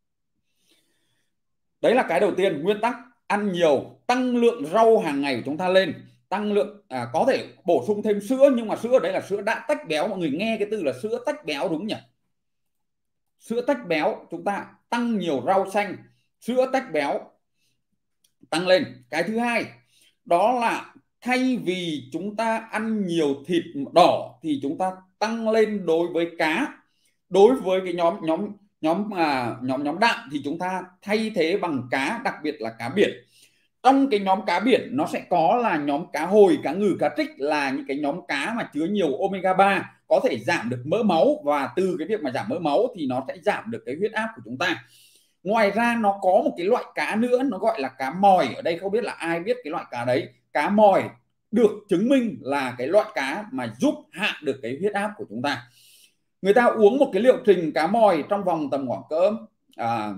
Đấy là cái đầu tiên, nguyên tắc ăn nhiều, tăng lượng rau hàng ngày của chúng ta lên, tăng lượng à, có thể bổ sung thêm sữa, nhưng mà sữa đấy là sữa đã tách béo. Mọi người nghe cái từ là sữa tách béo đúng nhỉ? Sữa tách béo, chúng ta tăng nhiều rau xanh, sữa tách béo tăng lên. Cái thứ hai đó là thay vì chúng ta ăn nhiều thịt đỏ thì chúng ta tăng lên đối với cá. Đối với cái nhóm nhóm nhóm à, nhóm nhóm đạm thì chúng ta thay thế bằng cá, đặc biệt là cá biển. Trong cái nhóm cá biển nó sẽ có là nhóm cá hồi, cá ngừ, cá trích, là những cái nhóm cá mà chứa nhiều omega ba, có thể giảm được mỡ máu, và từ cái việc mà giảm mỡ máu thì nó sẽ giảm được cái huyết áp của chúng ta. Ngoài ra nó có một cái loại cá nữa, nó gọi là cá mòi. Ở đây không biết là ai biết cái loại cá đấy. Cá mòi được chứng minh là cái loại cá mà giúp hạ được cái huyết áp của chúng ta. Người ta uống một cái liệu trình cá mòi trong vòng tầm khoảng cỡ à,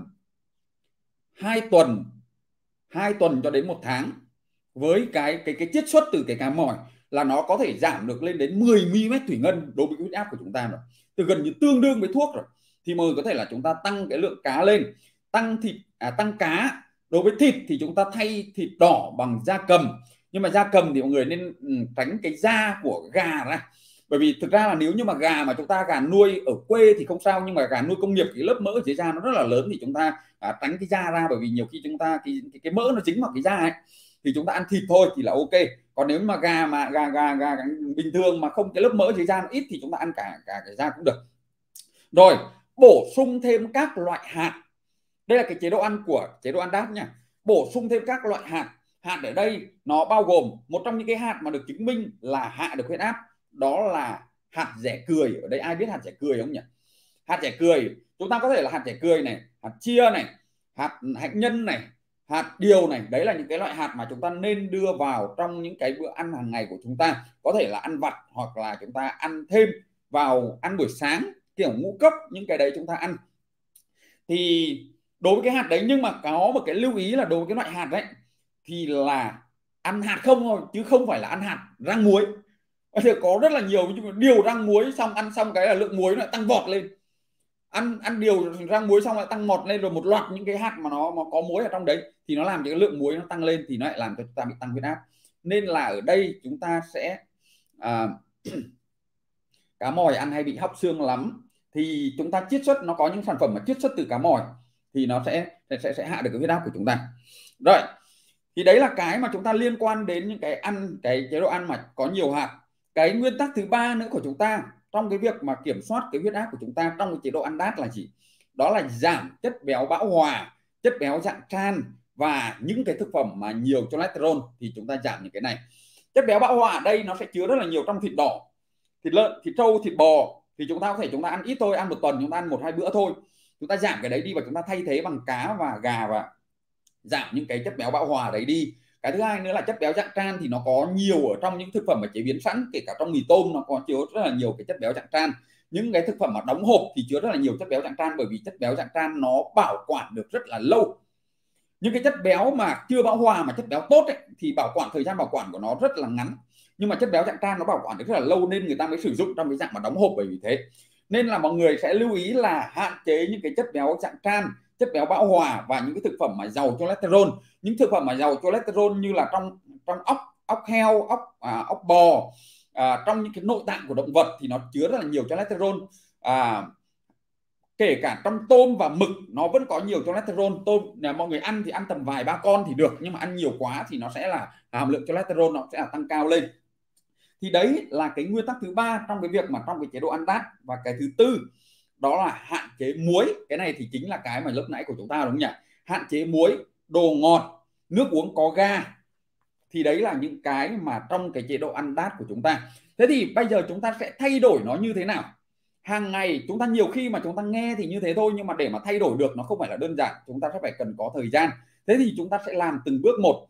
hai tuần hai tuần cho đến một tháng, với cái cái cái chiết xuất từ cái cá mòi là nó có thể giảm được lên đến mười mi li mét thủy ngân đối với huyết áp của chúng ta rồi, từ gần như tương đương với thuốc rồi. Thì mọi người có thể là chúng ta tăng cái lượng cá lên, tăng thịt à, tăng cá. Đối với thịt thì chúng ta thay thịt đỏ bằng da cầm, nhưng mà da cầm thì mọi người nên tránh cái da của gà ra, bởi vì thực ra là nếu như mà gà mà chúng ta gà nuôi ở quê thì không sao, nhưng mà gà nuôi công nghiệp thì lớp mỡ ở dưới da nó rất là lớn, thì chúng ta à, tránh cái da ra, bởi vì nhiều khi chúng ta cái, cái, cái mỡ nó dính vào cái da ấy, thì chúng ta ăn thịt thôi thì là ok. Còn nếu mà gà mà gà gà gà, gà bình thường mà không cái lớp mỡ dưới da nó ít thì chúng ta ăn cả cả cái da cũng được. Rồi bổ sung thêm các loại hạt. Đây là cái chế độ ăn của chế độ ăn đát nha. Bổ sung thêm các loại hạt. Hạt ở đây nó bao gồm một trong những cái hạt mà được chứng minh là hạ được huyết áp, đó là hạt dẻ cười. Ở đây ai biết hạt dẻ cười không nhỉ? Hạt dẻ cười chúng ta có thể là hạt dẻ cười này, hạt chia này, hạt hạnh nhân này, hạt điều này. Đấy là những cái loại hạt mà chúng ta nên đưa vào trong những cái bữa ăn hàng ngày của chúng ta, có thể là ăn vặt hoặc là chúng ta ăn thêm vào ăn buổi sáng kiểu ngũ cốc, những cái đấy chúng ta ăn. Thì đối với cái hạt đấy, nhưng mà có một cái lưu ý là đối với cái loại hạt đấy thì là ăn hạt không thôi, chứ không phải là ăn hạt rang muối. Thì có rất là nhiều điều rang muối xong ăn xong cái là lượng muối lại tăng vọt lên, ăn ăn điều rang muối xong lại tăng vọt lên, rồi một loạt những cái hạt mà nó, nó có muối ở trong đấy thì nó làm cho cái lượng muối nó tăng lên, thì nó lại làm cho chúng ta bị tăng huyết áp. Nên là ở đây chúng ta sẽ à, cá mòi ăn hay bị hóc xương lắm, thì chúng ta chiết xuất, nó có những sản phẩm mà chiết xuất từ cá mòi thì nó sẽ sẽ sẽ hạ được cái huyết áp của chúng ta. Rồi thì đấy là cái mà chúng ta liên quan đến những cái ăn, cái chế độ ăn mà có nhiều hạt. Cái nguyên tắc thứ ba nữa của chúng ta trong cái việc mà kiểm soát cái huyết áp của chúng ta trong cái chế độ ăn đát là gì? Đó là giảm chất béo bão hòa, chất béo dạng tràn, và những cái thực phẩm mà nhiều cholesterol thì chúng ta giảm những cái này. Chất béo bão hòa ở đây nó sẽ chứa rất là nhiều trong thịt đỏ, thịt lợn, thịt trâu, thịt bò, thì chúng ta có thể chúng ta ăn ít thôi, ăn một tuần chúng ta ăn một hai bữa thôi, chúng ta giảm cái đấy đi và chúng ta thay thế bằng cá và gà và giảm những cái chất béo bão hòa đấy đi. Cái thứ hai nữa là chất béo dạng trans thì nó có nhiều ở trong những thực phẩm mà chế biến sẵn, kể cả trong mì tôm nó có chứa rất là nhiều cái chất béo dạng trans. Những cái thực phẩm mà đóng hộp thì chứa rất là nhiều chất béo dạng trans, bởi vì chất béo dạng trans nó bảo quản được rất là lâu. Những cái chất béo mà chưa bão hòa mà chất béo tốt ấy, thì bảo quản, thời gian bảo quản của nó rất là ngắn, nhưng mà chất béo dạng trans nó bảo quản được rất là lâu nên người ta mới sử dụng trong cái dạng mà đóng hộp. Bởi vì thế nên là mọi người sẽ lưu ý là hạn chế những cái chất béo dạng trans, chất béo bão hòa và những cái thực phẩm mà giàu cholesterol. Những thực phẩm mà giàu cholesterol như là trong trong ốc ốc heo, ốc à, ốc bò, à, trong những cái nội tạng của động vật thì nó chứa rất là nhiều cholesterol. À, kể cả trong tôm và mực nó vẫn có nhiều cholesterol. Tôm là mọi người ăn thì ăn tầm vài ba con thì được, nhưng mà ăn nhiều quá thì nó sẽ là hàm lượng cholesterol nó sẽ là tăng cao lên. Thì đấy là cái nguyên tắc thứ ba trong cái việc mà trong cái chế độ ăn đát. Và cái thứ tư đó là hạn chế muối. Cái này thì chính là cái mà lúc nãy của chúng ta đúng không nhỉ? Hạn chế muối, đồ ngọt, nước uống có ga. Thì đấy là những cái mà trong cái chế độ ăn đát của chúng ta. Thế thì bây giờ chúng ta sẽ thay đổi nó như thế nào? Hàng ngày chúng ta nhiều khi mà chúng ta nghe thì như thế thôi, nhưng mà để mà thay đổi được nó không phải là đơn giản, chúng ta sẽ phải cần có thời gian. Thế thì chúng ta sẽ làm từng bước một.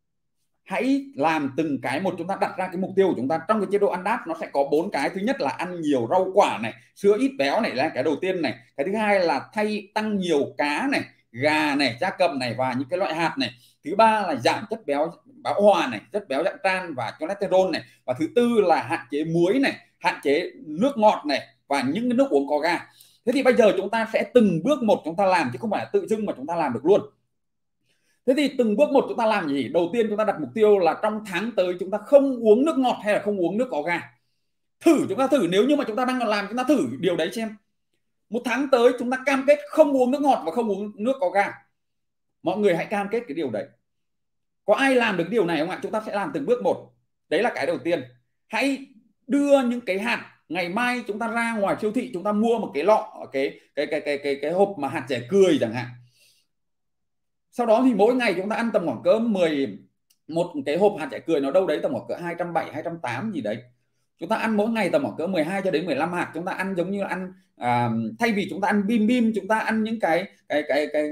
Hãy làm từng cái một, chúng ta đặt ra cái mục tiêu của chúng ta. Trong cái chế độ ăn đát nó sẽ có bốn cái. Thứ nhất là ăn nhiều rau quả này, sữa ít béo này là cái đầu tiên này. Cái thứ hai là thay tăng nhiều cá này, gà này, gia cầm này và những cái loại hạt này. Thứ ba là giảm chất béo bão hòa này, chất béo dạng trans và cholesterol này. Và thứ tư là hạn chế muối này, hạn chế nước ngọt này và những cái nước uống có ga. Thế thì bây giờ chúng ta sẽ từng bước một chúng ta làm, chứ không phải là tự dưng mà chúng ta làm được luôn. Thế thì từng bước một chúng ta làm gì? Đầu tiên chúng ta đặt mục tiêu là trong tháng tới chúng ta không uống nước ngọt hay là không uống nước có ga. Thử, chúng ta thử, nếu như mà chúng ta đang còn làm, chúng ta thử điều đấy xem. Một tháng tới chúng ta cam kết không uống nước ngọt và không uống nước có ga. Mọi người hãy cam kết cái điều đấy. Có ai làm được điều này không ạ? Chúng ta sẽ làm từng bước một. Đấy là cái đầu tiên. Hãy đưa những cái hạt. Ngày mai chúng ta ra ngoài siêu thị chúng ta mua một cái lọ, cái cái cái cái cái cái hộp mà hạt rẻ cười chẳng hạn. Sau đó thì mỗi ngày chúng ta ăn tầm khoảng cỡ mười, một cái hộp hạt rẻ cười nó đâu đấy tầm khoảng cỡ hai trăm bảy mươi, hai trăm tám mươi gì đấy. Chúng ta ăn mỗi ngày tầm khoảng cỡ mười hai cho đến mười lăm hạt. Chúng ta ăn giống như là ăn à, thay vì chúng ta ăn bim bim, chúng ta ăn những cái cái cái cái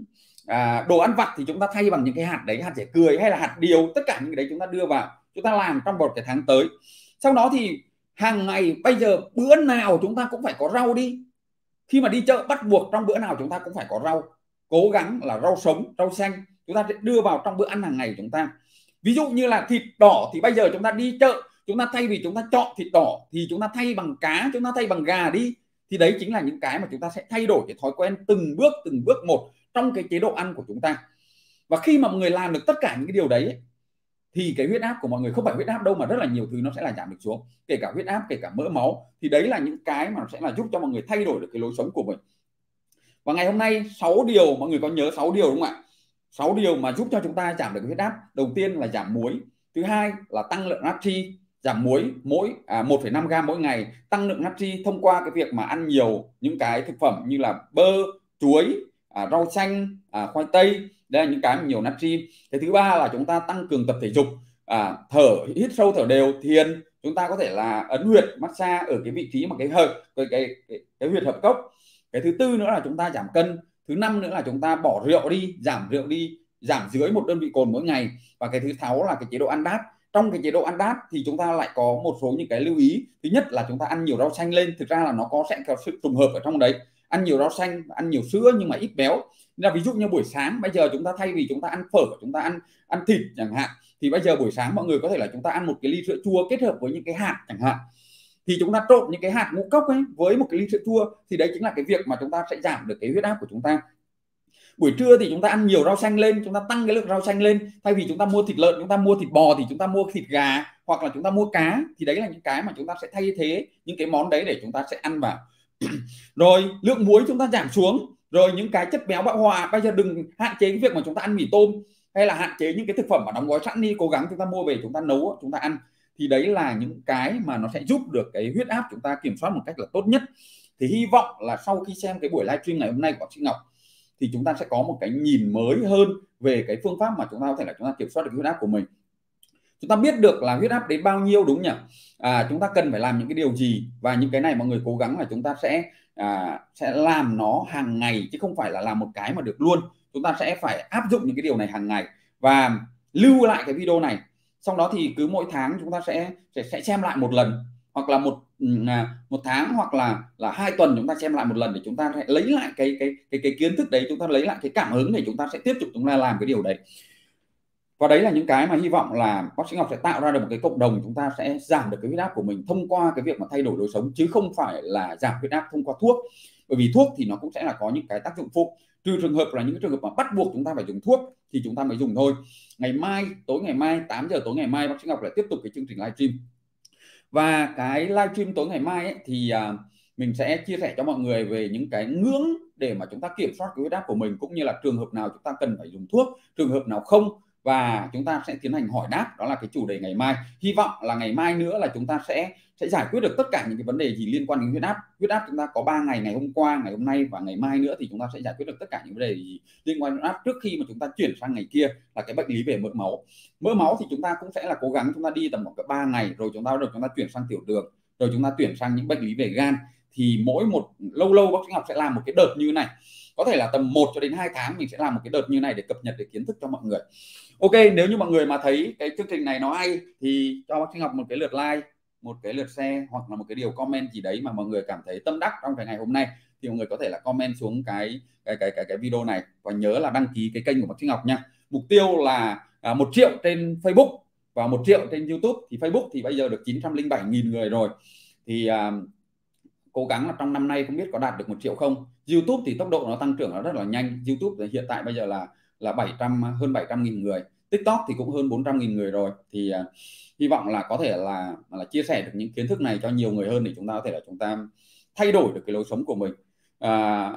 à, đồ ăn vặt thì chúng ta thay bằng những cái hạt đấy, hạt rẻ cười hay là hạt điều, tất cả những cái đấy chúng ta đưa vào, chúng ta làm trong một cái tháng tới. Sau đó thì hàng ngày bây giờ bữa nào chúng ta cũng phải có rau đi. Khi mà đi chợ bắt buộc trong bữa nào chúng ta cũng phải có rau. Cố gắng là rau sống, rau xanh chúng ta sẽ đưa vào trong bữa ăn hàng ngày của chúng ta. Ví dụ như là thịt đỏ thì bây giờ chúng ta đi chợ, chúng ta thay vì chúng ta chọn thịt đỏ thì chúng ta thay bằng cá, chúng ta thay bằng gà đi. Thì đấy chính là những cái mà chúng ta sẽ thay đổi cái thói quen từng bước từng bước một trong cái chế độ ăn của chúng ta. Và khi mà mọi người làm được tất cả những cái điều đấy ấy, thì cái huyết áp của mọi người, không phải huyết áp đâu mà rất là nhiều thứ nó sẽ là giảm được xuống, kể cả huyết áp, kể cả mỡ máu. Thì đấy là những cái mà sẽ là giúp cho mọi người thay đổi được cái lối sống của mình. Và ngày hôm nay sáu điều, mọi người có nhớ sáu điều đúng không ạ? sáu điều mà giúp cho chúng ta giảm được huyết áp. Đầu tiên là giảm muối, thứ hai là tăng lượng natri, giảm muối mỗi à, một phẩy năm gam mỗi ngày, tăng lượng natri thông qua cái việc mà ăn nhiều những cái thực phẩm như là bơ, chuối, à, rau xanh, à, khoai tây. Đây là những cái nhiều natri. Cái thứ ba là chúng ta tăng cường tập thể dục, à, thở, hít sâu thở đều, thiền. Chúng ta có thể là ấn huyệt, massage ở cái vị trí mà cái hợp cái cái, cái, cái huyệt hợp cốc. Cái thứ tư nữa là chúng ta giảm cân. Thứ năm nữa là chúng ta bỏ rượu đi, giảm rượu đi, giảm dưới một đơn vị cồn mỗi ngày. Và cái thứ sáu là cái chế độ ăn đát. Trong cái chế độ ăn đát thì chúng ta lại có một số những cái lưu ý. Thứ nhất là chúng ta ăn nhiều rau xanh lên. Thực ra là nó có sẽ có sự trùng hợp ở trong đấy. Ăn nhiều rau xanh, ăn nhiều sữa nhưng mà ít béo. Nên là ví dụ như buổi sáng bây giờ chúng ta thay vì chúng ta ăn phở, chúng ta ăn ăn thịt chẳng hạn, thì bây giờ buổi sáng mọi người có thể là chúng ta ăn một cái ly sữa chua kết hợp với những cái hạt chẳng hạn. Thì chúng ta trộn những cái hạt ngũ cốc ấy với một cái ly sữa chua, thì đấy chính là cái việc mà chúng ta sẽ giảm được cái huyết áp của chúng ta. Buổi trưa thì chúng ta ăn nhiều rau xanh lên, chúng ta tăng cái lượng rau xanh lên. Thay vì chúng ta mua thịt lợn, chúng ta mua thịt bò thì chúng ta mua thịt gà hoặc là chúng ta mua cá. Thì đấy là những cái mà chúng ta sẽ thay thế những cái món đấy để chúng ta sẽ ăn vào. Rồi lượng muối chúng ta giảm xuống. Rồi những cái chất béo bão hòa, bây giờ đừng hạn chế cái việc mà chúng ta ăn mì tôm hay là hạn chế những cái thực phẩm mà đóng gói sẵn đi, cố gắng chúng ta mua về chúng ta nấu, chúng ta ăn. Thì đấy là những cái mà nó sẽ giúp được cái huyết áp chúng ta kiểm soát một cách là tốt nhất. Thì hy vọng là sau khi xem cái buổi livestream ngày hôm nay của bác sĩ Ngọc thì chúng ta sẽ có một cái nhìn mới hơn về cái phương pháp mà chúng ta có thể là chúng ta kiểm soát được huyết áp của mình. Chúng ta biết được là huyết áp đến bao nhiêu đúng nhỉ? À, chúng ta cần phải làm những cái điều gì, và những cái này mọi người cố gắng là chúng ta sẽ à, sẽ làm nó hàng ngày, chứ không phải là làm một cái mà được luôn. Chúng ta sẽ phải áp dụng những cái điều này hàng ngày và lưu lại cái video này. Sau đó thì cứ mỗi tháng chúng ta sẽ sẽ, sẽ xem lại một lần, hoặc là một một tháng, hoặc là là hai tuần chúng ta xem lại một lần, để chúng ta lấy lại cái cái cái cái kiến thức đấy, chúng ta lấy lại cái cảm hứng để chúng ta sẽ tiếp tục chúng ta làm cái điều đấy. Và đấy là những cái mà hy vọng là bác sĩ Ngọc sẽ tạo ra được một cái cộng đồng, chúng ta sẽ giảm được cái huyết áp của mình thông qua cái việc mà thay đổi lối sống, chứ không phải là giảm huyết áp thông qua thuốc. Bởi vì thuốc thì nó cũng sẽ là có những cái tác dụng phụ, trừ trường hợp là những trường hợp mà bắt buộc chúng ta phải dùng thuốc thì chúng ta mới dùng thôi. Ngày mai, tối ngày mai tám giờ tối ngày mai, bác sĩ Ngọc lại tiếp tục cái chương trình livestream. Và cái livestream tối ngày mai ấy, thì à, mình sẽ chia sẻ cho mọi người về những cái ngưỡng để mà chúng ta kiểm soát cái huyết áp của mình, cũng như là trường hợp nào chúng ta cần phải dùng thuốc, trường hợp nào không, và chúng ta sẽ tiến hành hỏi đáp. Đó là cái chủ đề ngày mai. Hy vọng là ngày mai nữa là chúng ta sẽ sẽ giải quyết được tất cả những cái vấn đề gì liên quan đến huyết áp. Huyết áp chúng ta có ba ngày, ngày hôm qua, ngày hôm nay và ngày mai nữa, thì chúng ta sẽ giải quyết được tất cả những vấn đề gì liên quan đến huyết áp trước khi mà chúng ta chuyển sang ngày kia là cái bệnh lý về mỡ máu. Mỡ máu thì chúng ta cũng sẽ là cố gắng chúng ta đi tầm khoảng ba ngày, rồi chúng ta được chúng ta chuyển sang tiểu đường, rồi chúng ta chuyển sang những bệnh lý về gan. Thì mỗi một lâu lâu bác sĩ Ngọc sẽ làm một cái đợt như này, có thể là tầm một cho đến hai tháng mình sẽ làm một cái đợt như này để cập nhật được kiến thức cho mọi người. Ok, nếu như mọi người mà thấy cái chương trình này nó hay thì cho bác sĩ Ngọc một cái lượt like, một cái lượt share, hoặc là một cái điều comment gì đấy mà mọi người cảm thấy tâm đắc trong cái ngày hôm nay, thì mọi người có thể là comment xuống cái cái cái cái, cái video này, và nhớ là đăng ký cái kênh của bác sĩ Ngọc nha. Mục tiêu là à, một triệu trên Facebook và một triệu trên YouTube. Thì Facebook thì bây giờ được chín trăm lẻ bảy nghìn người rồi, thì à, cố gắng là trong năm nay không biết có đạt được một triệu không. YouTube thì tốc độ nó tăng trưởng nó rất là nhanh. YouTube hiện tại bây giờ là là bảy trăm, hơn bảy trăm nghìn người. TikTok thì cũng hơn bốn trăm nghìn người rồi. Thì uh, hy vọng là có thể là là chia sẻ được những kiến thức này cho nhiều người hơn, để chúng ta có thể là chúng ta thay đổi được cái lối sống của mình. Uh,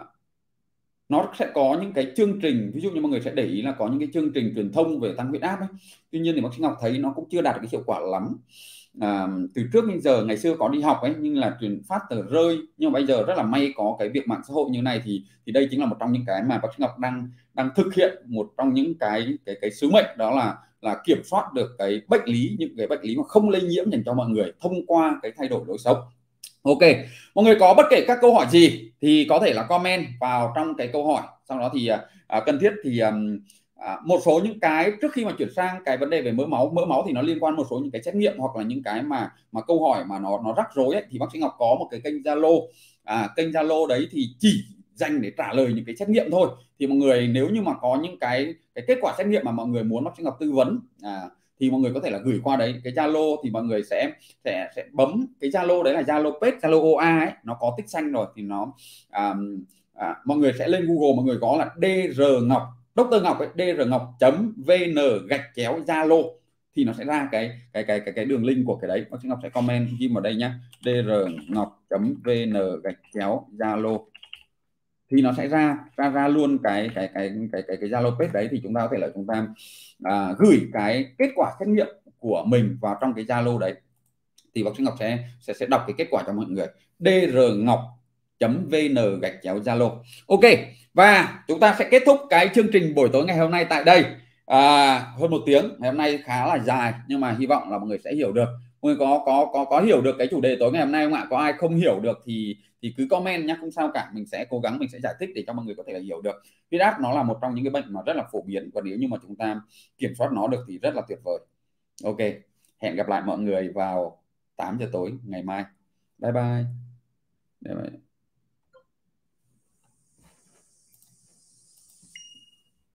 nó sẽ có những cái chương trình, ví dụ như mọi người sẽ để ý là có những cái chương trình truyền thông về tăng huyết áp ấy. Tuy nhiên thì bác sĩ Ngọc thấy nó cũng chưa đạt được cái hiệu quả lắm. À, từ trước đến giờ, ngày xưa có đi học ấy, nhưng là truyền phát tờ rơi. Nhưng mà bây giờ rất là may có cái việc mạng xã hội như này, thì thì đây chính là một trong những cái mà bác sĩ Ngọc đang đang thực hiện, một trong những cái cái cái sứ mệnh, đó là là kiểm soát được cái bệnh lý, những cái bệnh lý mà không lây nhiễm dành cho mọi người thông qua cái thay đổi lối sống. Ok, mọi người có bất kể các câu hỏi gì thì có thể là comment vào trong cái câu hỏi. Sau đó thì à, cần thiết thì um, à, một số những cái trước khi mà chuyển sang cái vấn đề về mỡ máu, mỡ máu thì nó liên quan một số những cái xét nghiệm, hoặc là những cái mà mà câu hỏi mà nó nó rắc rối ấy, thì bác sĩ Ngọc có một cái kênh Zalo. À, kênh Zalo đấy thì chỉ dành để trả lời những cái xét nghiệm thôi. Thì mọi người nếu như mà có những cái cái kết quả xét nghiệm mà mọi người muốn bác sĩ Ngọc tư vấn, à, thì mọi người có thể là gửi qua đấy cái Zalo, thì mọi người sẽ sẽ sẽ bấm cái Zalo đấy là Zalo Page, Zalo o a ấy, nó có tích xanh rồi, thì nó à, à, mọi người sẽ lên Google, mọi người có là Dr Ngọc, Dr Ngọc ấy, Dr Ngọc chấm vn gạch chéo Zalo, thì nó sẽ ra cái cái cái cái cái đường link của cái đấy. Bác sĩ Ngọc sẽ comment ghi vào đây nhá, Dr Ngọc chấm vn gạch chéo Zalo, thì nó sẽ ra ra ra luôn cái cái cái cái cái cái Zalo Page đấy. Thì chúng ta có thể là chúng ta à, gửi cái kết quả xét nghiệm của mình vào trong cái Zalo đấy, thì bác sĩ Ngọc sẽ sẽ sẽ đọc cái kết quả cho mọi người. Dr Ngọc chấm vn gạch chéo Zalo. Ok, và chúng ta sẽ kết thúc cái chương trình buổi tối ngày hôm nay tại đây. À, hơn một tiếng, ngày hôm nay khá là dài, nhưng mà hy vọng là mọi người sẽ hiểu được. Mọi người có có có có hiểu được cái chủ đề tối ngày hôm nay không ạ? Có ai không hiểu được thì thì cứ comment nhé, không sao cả, mình sẽ cố gắng mình sẽ giải thích để cho mọi người có thể là hiểu được. Huyết áp nó là một trong những cái bệnh mà rất là phổ biến, và nếu như mà chúng ta kiểm soát nó được thì rất là tuyệt vời. Ok, hẹn gặp lại mọi người vào tám giờ tối ngày mai. Bye bye.